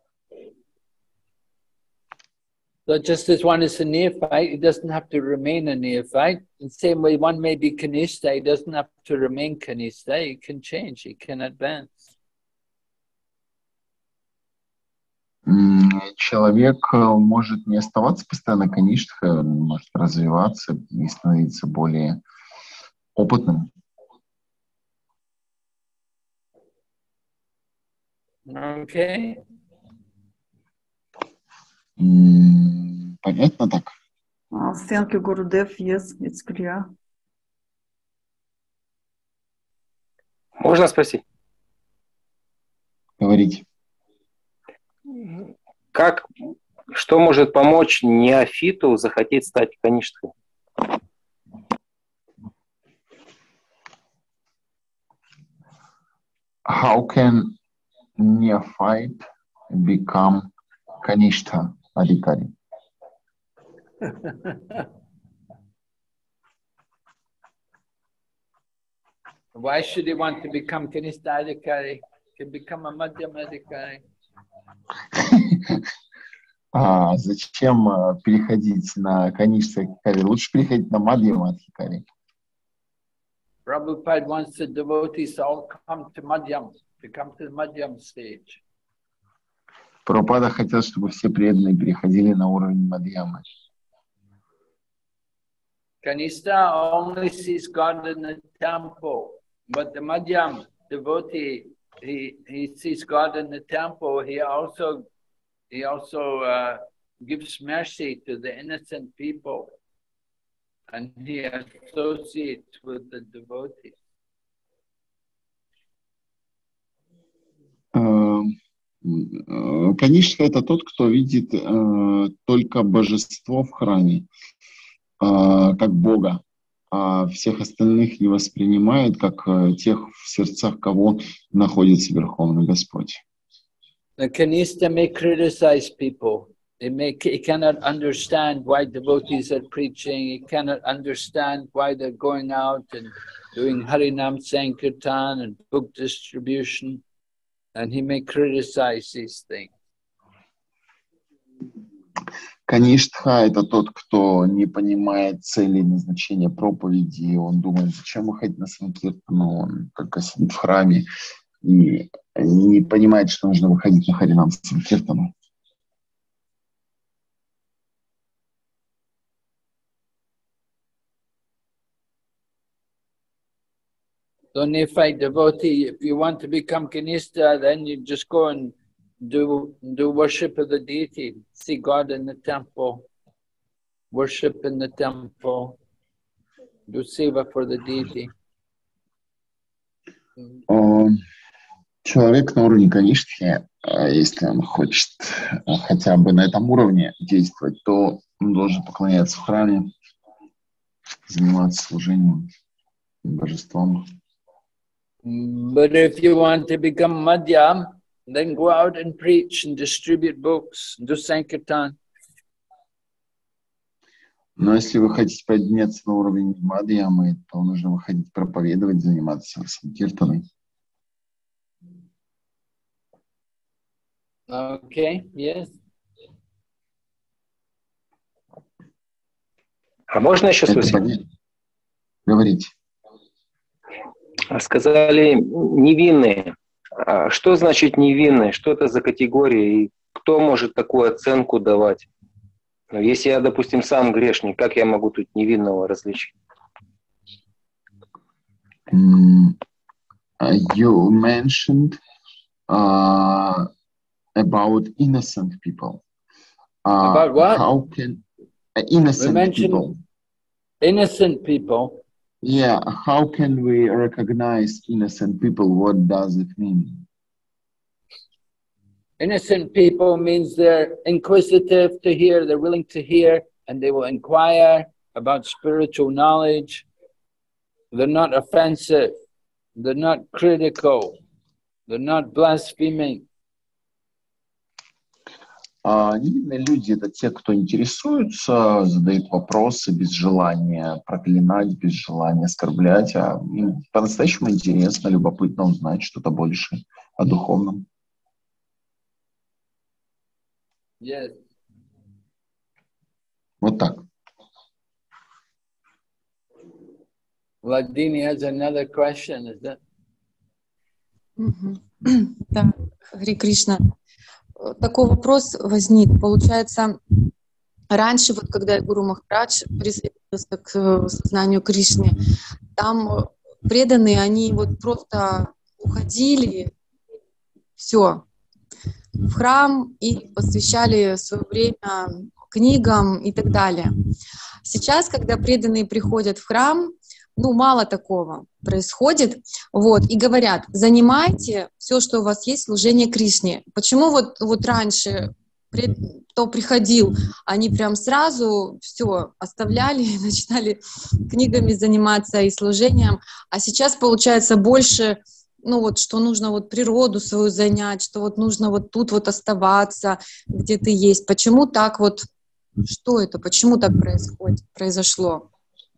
So just as one is a neophyte, he doesn't have to remain a neophyte. In the same way, one may be Kanista, he doesn't have to remain Kanista. He can change, he can advance. Человек может не оставаться постоянно каништхой, он может развиваться и становиться более опытным. Okay. Понятно так? Uh, thank you, Gurudev. Yes, it's clear. Можно спросить? Говорите. Как, что может помочь неофиту захотеть стать каништхой? How can neophyte become Kanishta Adhikari? Why should he want to become Kanishta Adhikari? He can become a Madhyama Adhikari. А зачем переходить на Каништа Адхикари? Лучше переходить на Мадьяма Адхикари. Prabhupada wants the devotees to all come to Madhyam, to come to the Madhyam stage. Прабхупада хотел, чтобы все преданные переходили на уровень Мадьямы. Kanishta only sees God in the temple, but the Madhyam devotee, he, he sees God in the temple. He also he also uh, gives mercy to the innocent people, and he associates with the devotees. Конечно, это тот, кто видит э, только божество в храме, э, как Бога, а всех остальных не воспринимает, как э, тех, в сердцах кого находится Верховный Господь. The Kanishta may criticize people. He, may, he cannot understand why devotees are preaching. He cannot understand why they're going out and doing Harinam Sankirtan and book distribution. And he may criticize these things. Каништха — это тот, кто не понимает цели и назначения проповеди, и он думает, зачем выходить на Санкиртану, он только сидит в храме и не понимает, что нужно выходить на Харинам Санкиртану. So neophyte devotee, if you want to become Kanishta, then you just go and do, do worship of the deity, see God in the temple, worship in the temple, do seva for the deity. Человек на уровне Каништхи, если он хочет хотя бы на этом уровне действовать, то он должен поклоняться в храме, заниматься служением божеством. But if you want to become Madhyam, then go out and preach and distribute books, do Sankirtan. Но если вы хотите подняться на уровень Мадьямы, то нужно выходить проповедовать, заниматься Санкиртаной. Okay, yes. А можно еще спросить? Говорите. Сказали невинные. А что значит невинные? Что это за категория? И кто может такую оценку давать? Если я, допустим, сам грешник, как я могу тут невинного различить? Mm, you mentioned uh, about innocent people. Uh, About what? How can uh, innocent We mentioned people? innocent people. Yeah, how can we recognize innocent people? What does it mean? Innocent people means they're inquisitive to hear, they're willing to hear, and they will inquire about spiritual knowledge. They're not offensive, they're not critical, they're not blaspheming. А невинные люди — это те, кто интересуются, задают вопросы без желания проклинать, без желания оскорблять, а им по-настоящему интересно, любопытно узнать что-то больше о духовном. Yes. Вот так. Vladini has another question, is that? Да, Хари Кришна. такой вопрос возник. Получается, раньше, вот когда Гуру Махарадж присоединился к сознанию Кришны, там преданные, они вот просто уходили, все, в храм и посвящали свое время книгам и так далее. Сейчас, когда преданные приходят в храм, ну, мало такого происходит, вот, и говорят, занимайте все, что у вас есть, служение Кришне. Почему вот, вот раньше, пред, кто приходил, они прям сразу все оставляли и начинали книгами заниматься и служением, а сейчас получается больше, ну вот, что нужно вот природу свою занять, что вот нужно вот тут вот оставаться, где ты есть. Почему так вот, что это, почему так происходит, произошло?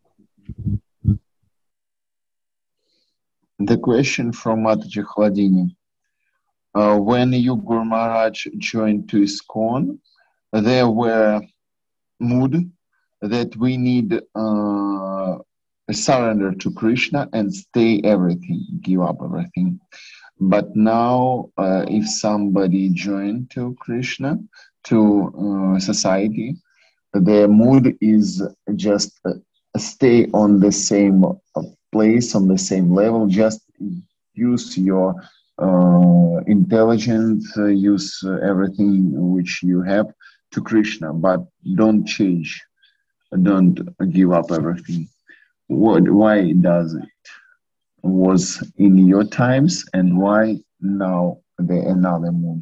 The question from Mataji Khladini. Uh, when you, Guru Maharaj, joined to ISKCON, there were mood that we need uh, surrender to Krishna and stay everything, give up everything. But now, uh, if somebody joined to Krishna, to uh, society, their mood is just uh, stay on the same place, on the same level, just use your uh, intelligence, uh, use uh, everything which you have to Krishna, but don't change, don't give up everything. What, why does it was in your times and why now the another mood?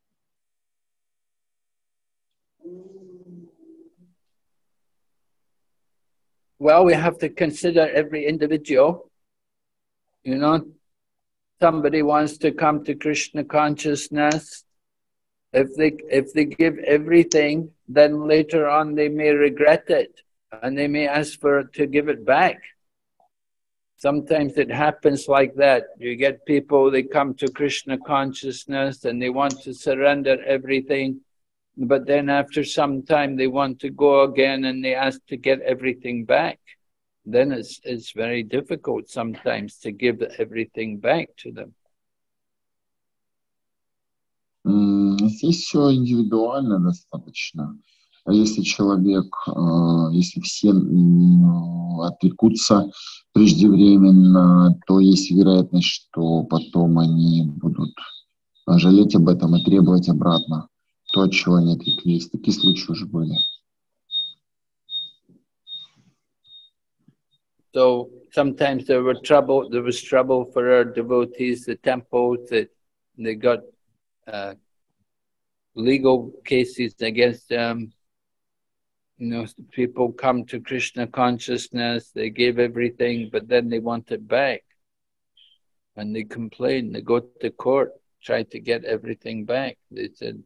Well, we have to consider every individual. You know, somebody wants to come to Krishna consciousness. If they, if they give everything, then later on they may regret it and they may ask for to give it back. Sometimes it happens like that. You get people, they come to Krishna consciousness and they want to surrender everything. But then after some time they want to go again and they ask to get everything back. Then it's, it's very difficult sometimes to give everything back to them. Здесь все индивидуально достаточно. Если человек, если все отрекутся преждевременно, то есть вероятность, что потом они будут жалеть об этом и требовать обратно то, от чего они отреклись. Такие случаи уже были. So sometimes there were trouble. There was trouble for our devotees, the temples that they got uh, legal cases against them. You know, people come to Krishna consciousness. They gave everything, but then they want it back, and they complain. They go to court, try to get everything back. They said.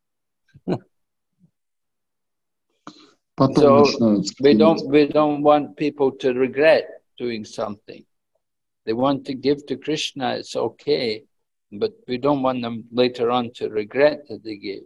So we don't we don't want people to regret doing something. They want to give to Krishna, it's okay, but we don't want them later on to regret that they gave.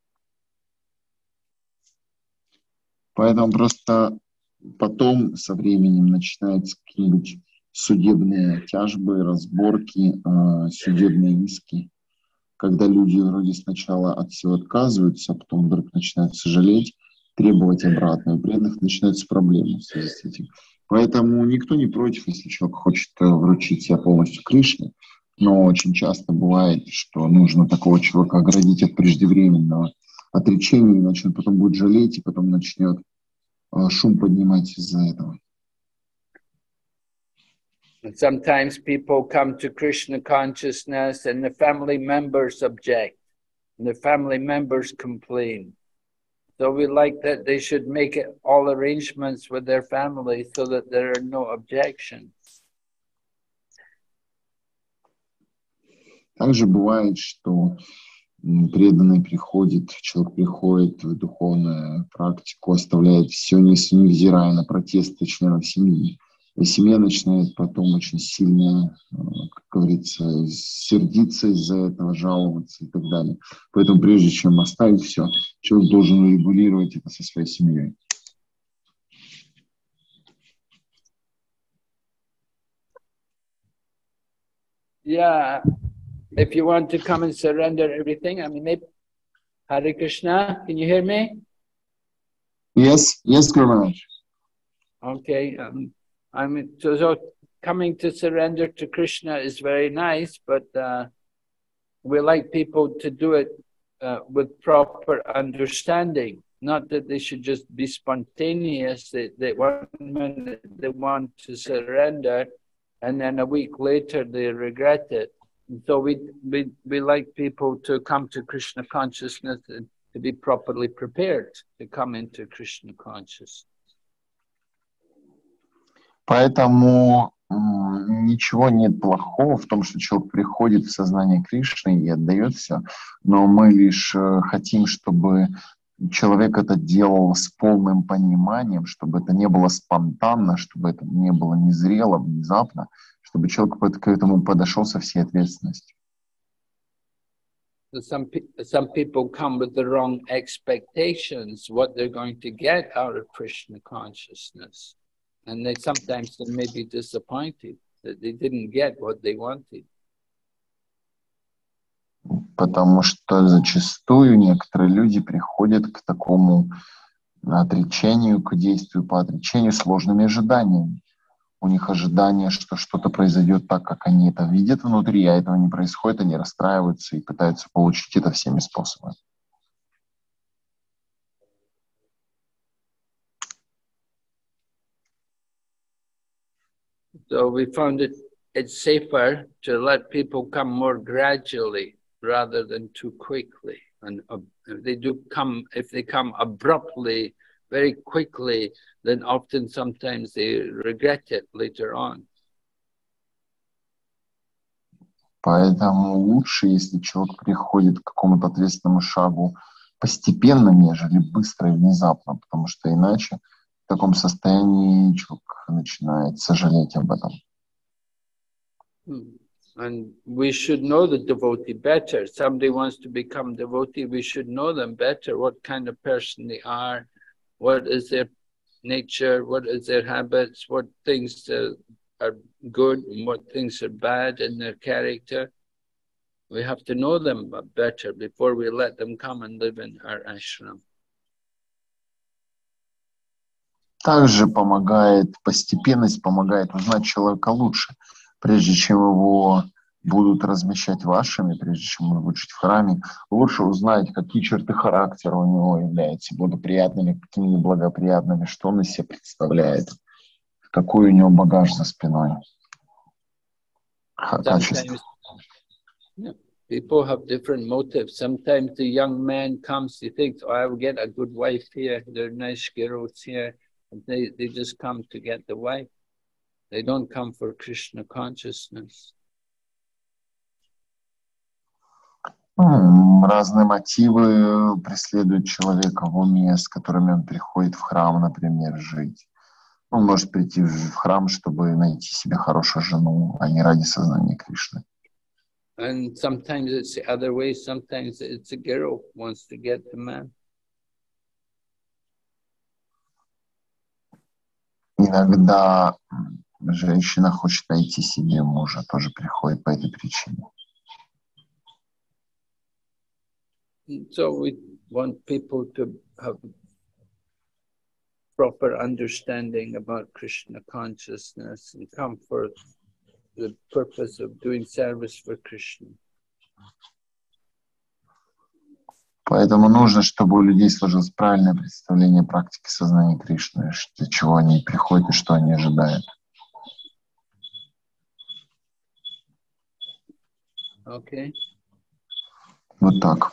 Поэтому просто потом со временем начинаются какие-нибудь судебные тяжбы, разборки, судебные иски, когда люди вроде сначала от всего отказываются, а потом вдруг начинают сожалеть, требовать обратно. У преданных начинаются проблемы в связи с этим. Поэтому никто не против, если человек хочет вручить себя полностью Кришне, но очень часто бывает, что нужно такого человека оградить от преждевременного отречения, иначе он потом будет жалеть и потом начнет шум поднимать из-за этого. Sometimes people come to Krishna consciousness and the family members object, and the family members complain. So we like that they should make it all arrangements with their family so that there are no objections. Также бывает, что преданный приходит, человек приходит в духовную практику, оставляет все, невзирая на протесты членов семьи. И семья начинает потом очень сильно, как говорится, сердиться из-за этого, жаловаться и так далее. Поэтому прежде чем оставить все, человек должен регулировать это со своей семьей. Yeah, if you want to come and surrender everything, I mean, maybe, Hare Krishna, can you hear me? Yes, yes, Guru Maharaj. Okay, um, I mean, so, so coming to surrender to Krishna is very nice, but uh, we like people to do it uh, with proper understanding. Not that they should just be spontaneous. They, they one minute they want to surrender, and then a week later they regret it. And so we we we like people to come to Krishna consciousness and to be properly prepared to come into Krishna consciousness. Поэтому м, ничего нет плохого в том, что человек приходит в сознание Кришны и отдает все, но мы лишь э, хотим, чтобы человек это делал с полным пониманием, чтобы это не было спонтанно, чтобы это не было незрело, внезапно, чтобы человек к этому подошел со всей ответственностью. So some pe- some people come with the wrong expectations, what they're going to get out of Krishna consciousness. And they sometimes they may be disappointed that they didn't get what they wanted. Потому что зачастую некоторые люди приходят к такому отречению, к действию по отречению сложными ожиданиями. У них ожидание, что что-то произойдет так, как они это видят внутри, а этого не происходит, они расстраиваются и пытаются получить это всеми способами. So we found it it's safer to let people come more gradually rather than too quickly. And uh, if they do come, if they come abruptly, very quickly, then often sometimes they regret it later on. Поэтому лучше, если человек приходит к какому-то ответственному шагу постепенно, нежели быстро и внезапно, потому что иначе в таком состоянии человек начинает сожалеть об этом. And we should know the devotee better. Somebody wants to become devotee, we should know them better, what kind of person they are, what is their nature, what is their habits, what things uh, are good and what things are bad in their character. We have to know them better before we let them come and live in our ashram. Также помогает, постепенность помогает узнать человека лучше, прежде чем его будут размещать в ашраме, прежде чем он будет жить в храме. Лучше узнать, какие черты характера у него являются благоприятными, какими неблагоприятными, что он из себя представляет, какой у него багаж за спиной. Качество. People have different motives. Sometimes the young man comes, he thinks, oh, I will get a good wife here, there are nice girls here. And they, they just come to get the wife. They don't come for Krishna consciousness. Разные мотивы преследуют человека в уме, с которыми он приходит в храм, например, жить. Он может прийти в храм, чтобы найти себе хорошую жену, а не ради сознания Кришны. And sometimes it's the other way. Sometimes it's a girl who wants to get the man. Иногда женщина хочет найти себе мужа, тоже приходит по этой причине. So we want people to have proper understanding about Krishna consciousness and come for the purpose of doing service for Krishna. Поэтому нужно, чтобы у людей сложилось правильное представление практики сознания Кришны, для чего они приходят и что они ожидают. Okay. Вот так.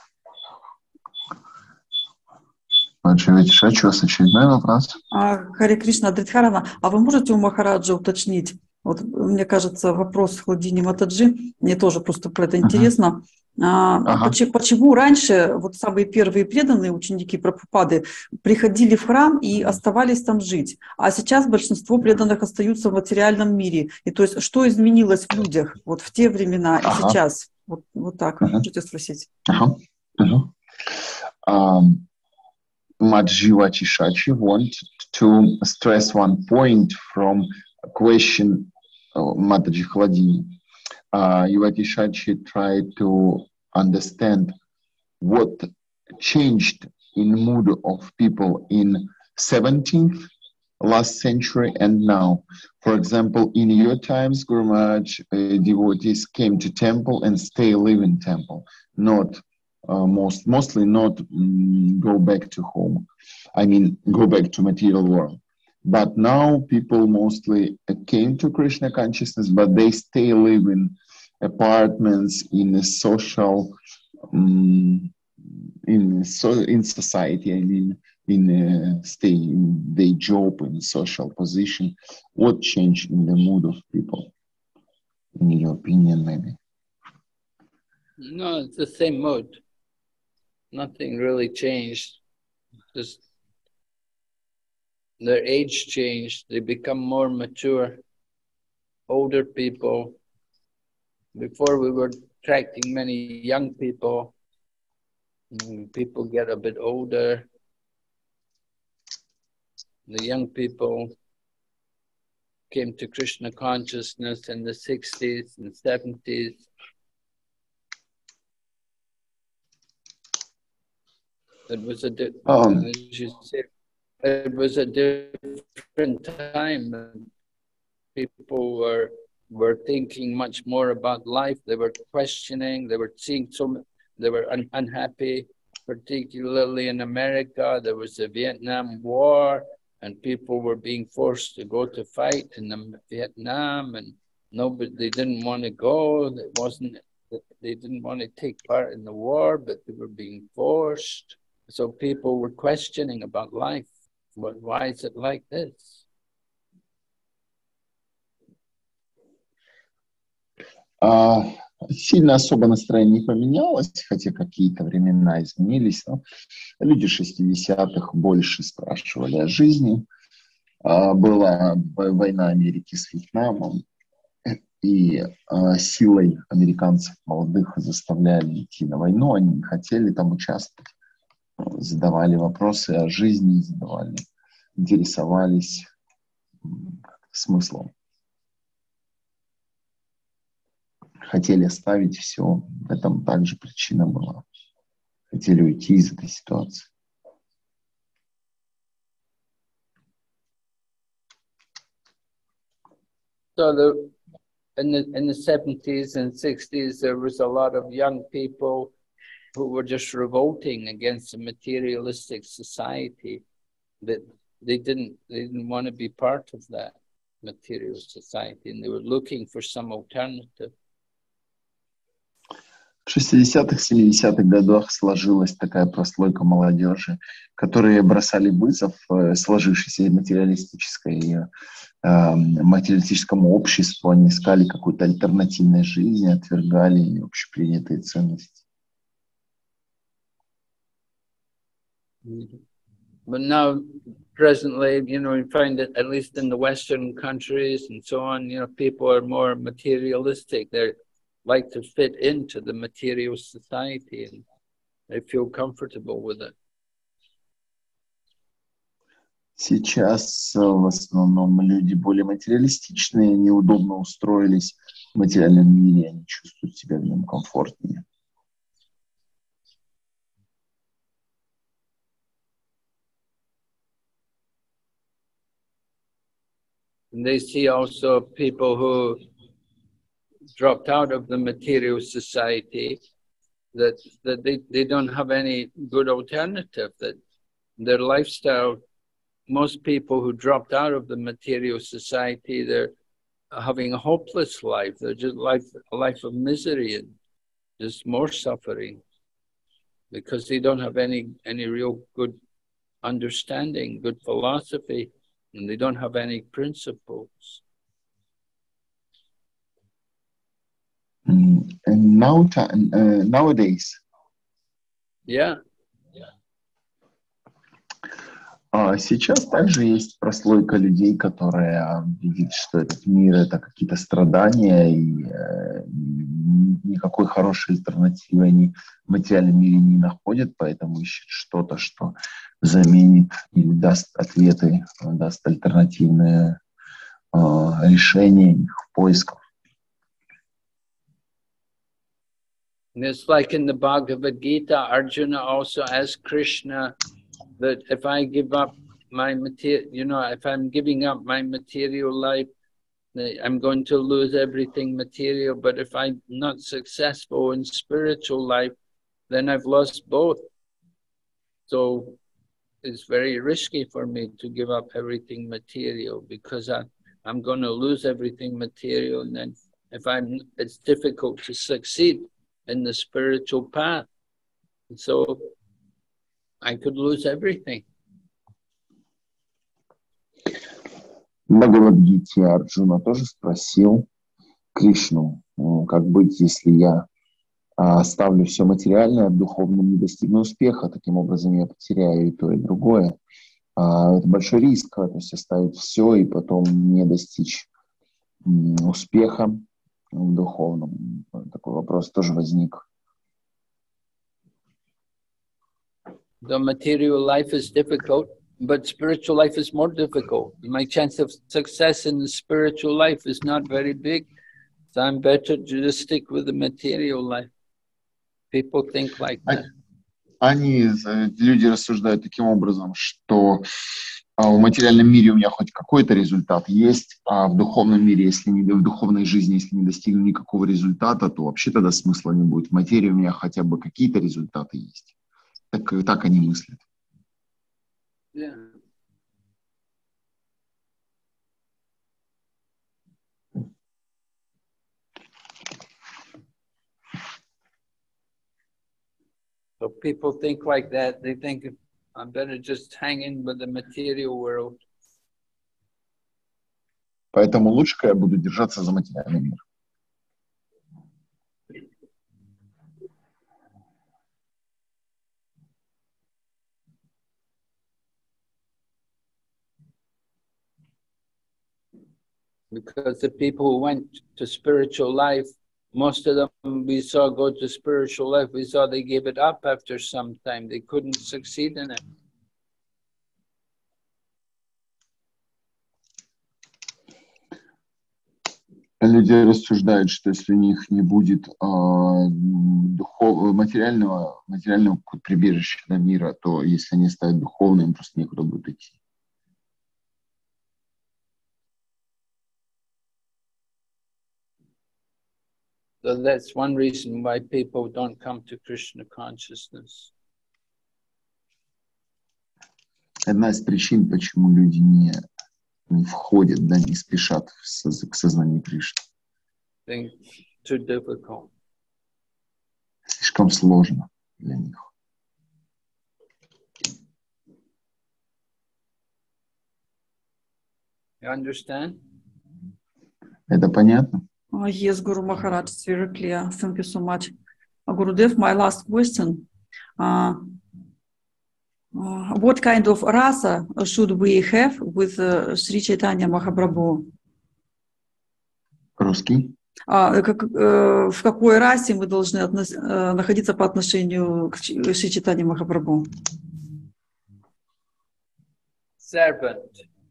Маджи-Ватишачи, у вас очередной вопрос? Харе Кришна, Адритхарана, а вы можете у Махараджа уточнить? Вот, мне кажется, вопрос Хладини Матаджи, мне тоже просто про это интересно. Uh-huh. А, ага. почему, почему раньше вот самые первые преданные ученики Прабхупады приходили в храм и оставались там жить, а сейчас большинство преданных остаются в материальном мире? И то есть что изменилось в людях вот в те времена и ага. сейчас? Вот, вот так, uh-huh. можете спросить. Uh-huh. Uh-huh. Um, Маджи-Ватишачи wanted to stress one point from a question of Mataji Hladini. Uh, Yuvatishachi tried to understand what changed in mood of people in seventeenth last century and now. For example, in your times, Guru Maharaj, uh, devotees came to temple and stay live in temple, not uh, most mostly not um, go back to home. I mean, go back to material world. But now people mostly came to Krishna consciousness, but they stay live in apartments, in a social, um, in so in society. I mean, in uh, stay in their job, in social position. What changed in the mood of people, in your opinion, maybe? No, it's the same mood. Nothing really changed. Just their age changed. They become more mature. Older people. Before we were attracting many young people. People get a bit older. The young people came to Krishna consciousness in the sixties and seventies. It was a di- Um, as you say, it was a different time. People were were thinking much more about life. They were questioning. They were seeing so. They were un- unhappy, particularly in America. There was the Vietnam War, and people were being forced to go to fight in the Vietnam, and nobody. They didn't want to go. It wasn't. They didn't want to take part in the war, but they were being forced. So people were questioning about life. But why is it like this? а, сильно особо настроение не поменялось, хотя какие-то времена изменились. Но люди шестидесятых больше спрашивали о жизни. А, была война Америки с Вьетнамом, и а, силой американцев молодых заставляли идти на войну. Они не хотели там участвовать. Задавали вопросы о жизни, задавали, интересовались смыслом. Хотели оставить все. В этом также причина была. Хотели уйти из этой ситуации. So the, in the in the seventies and sixties, there was a lot of young people who were just revolting against the materialistic society. That they didn't they didn't want to be part of that material society, and they were looking for some alternative. В шестидесятых, семидесятых годах сложилась такая прослойка молодежи, которые бросали вызов сложившейся материалистической, э, материалистическому обществу, они искали какую-то альтернативной жизни, отвергали общепринятые ценности. But now, presently, you know, you find that at least in the Western countries and so on, you know, people are more materialistic. They like to fit into the material society and they feel comfortable with it. Сейчас в основном люди более материалистичные, неудобно устроились в материальном мире, они чувствуют себя в нем комфортнее. And they see also people who dropped out of the material society, that, that they, they don't have any good alternative, that their lifestyle, most people who dropped out of the material society, they're having a hopeless life. They're just life, a life of misery and just more suffering because they don't have any, any real good understanding, good philosophy, and they don't have any principles. And now, uh, nowadays, yeah. Сейчас также есть прослойка людей, которые видят, что этот мир — это какие-то страдания, и э, никакой хорошей альтернативы они в материальном мире не находят, поэтому ищут что-то, что заменит или даст ответы, даст альтернативные э, решения их поисков. And it's like in the Bhagavad Gita, Arjuna also asked Krishna that if I give up my material, you know, if I'm giving up my material life, I'm going to lose everything material. But if I'm not successful in spiritual life, then I've lost both. So it's very risky for me to give up everything material because I, I'm going to lose everything material. And then if I'm, it's difficult to succeed in the spiritual path. So I could lose everything. В Бхагавад-гите Арджуна тоже спросил Кришну, как быть, если я оставлю все материальное, в духовном не достигну успеха, таким образом я потеряю и то, и другое. Это большой риск, то есть оставить все и потом не достичь успеха в духовном. Такой вопрос тоже возник. The material life is difficult, but spiritual life is more difficult. My chance of success in the spiritual life is not very big, so I'm better to just stick with the material life. People think like that. Они, люди рассуждают таким образом, что в материальном мире у меня хоть какой-то результат есть, а в духовном мире, если не в духовной жизни, если не достигну никакого результата, то вообще тогда смысла не будет. В материи у меня хотя бы какие-то результаты есть. Так, так они мыслят. Yeah. So people think like that. They think I'm better just hang in with the material world. Поэтому лучше я буду держаться за материальный мир. Because the people who went to spiritual life, most of them we saw go to spiritual life, we saw they gave it up after some time. They couldn't succeed in it. Люди рассуждают, что если у них не будет э, духов... материального, материального прибежища на мира, то если они станут духовным, им просто некуда будет идти. So that's one reason why people don't come to Krishna consciousness. Одна из причин, почему люди не, не входят, да, не спешат в соз... к сознанию Кришны. Too difficult. Слишком сложно для них. You understand? Это понятно? Uh, yes, Guru Maharaj, it's very clear. Thank you so much. Uh, Gurudev, my last question. Uh, uh, what kind of rasa should we have with uh, Sri Chaitanya Mahaprabhu? Русский? Uh, как, uh, в какой расе мы должны относ- uh, находиться по отношению к Шри Чайтанье Махапрабху? Servant.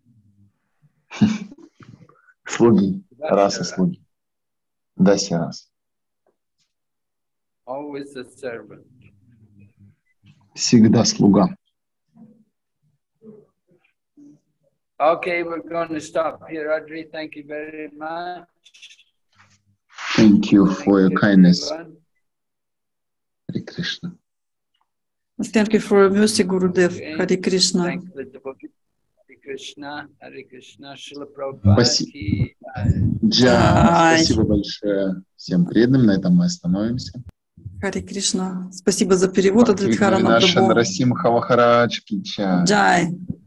Слуги. Раса слуги. Дася рас. Always a servant. Всегда слуга. Okay, we're going to stop here, Audrey. Thank you very much. Thank you for your kindness. Everyone. Hare Krishna. Thank you for your mercy, Gurudev. Hare Krishna. Thank the devotee. Hare Krishna, Hare Krishna, Srila Prabhupada Спасибо. ki. Джай. Спасибо большое всем преданным. На этом мы остановимся. Харе Кришна. Спасибо за перевод от Ридхарана Наши Прабху. Нарасимха Махарадж ки джай. Джай.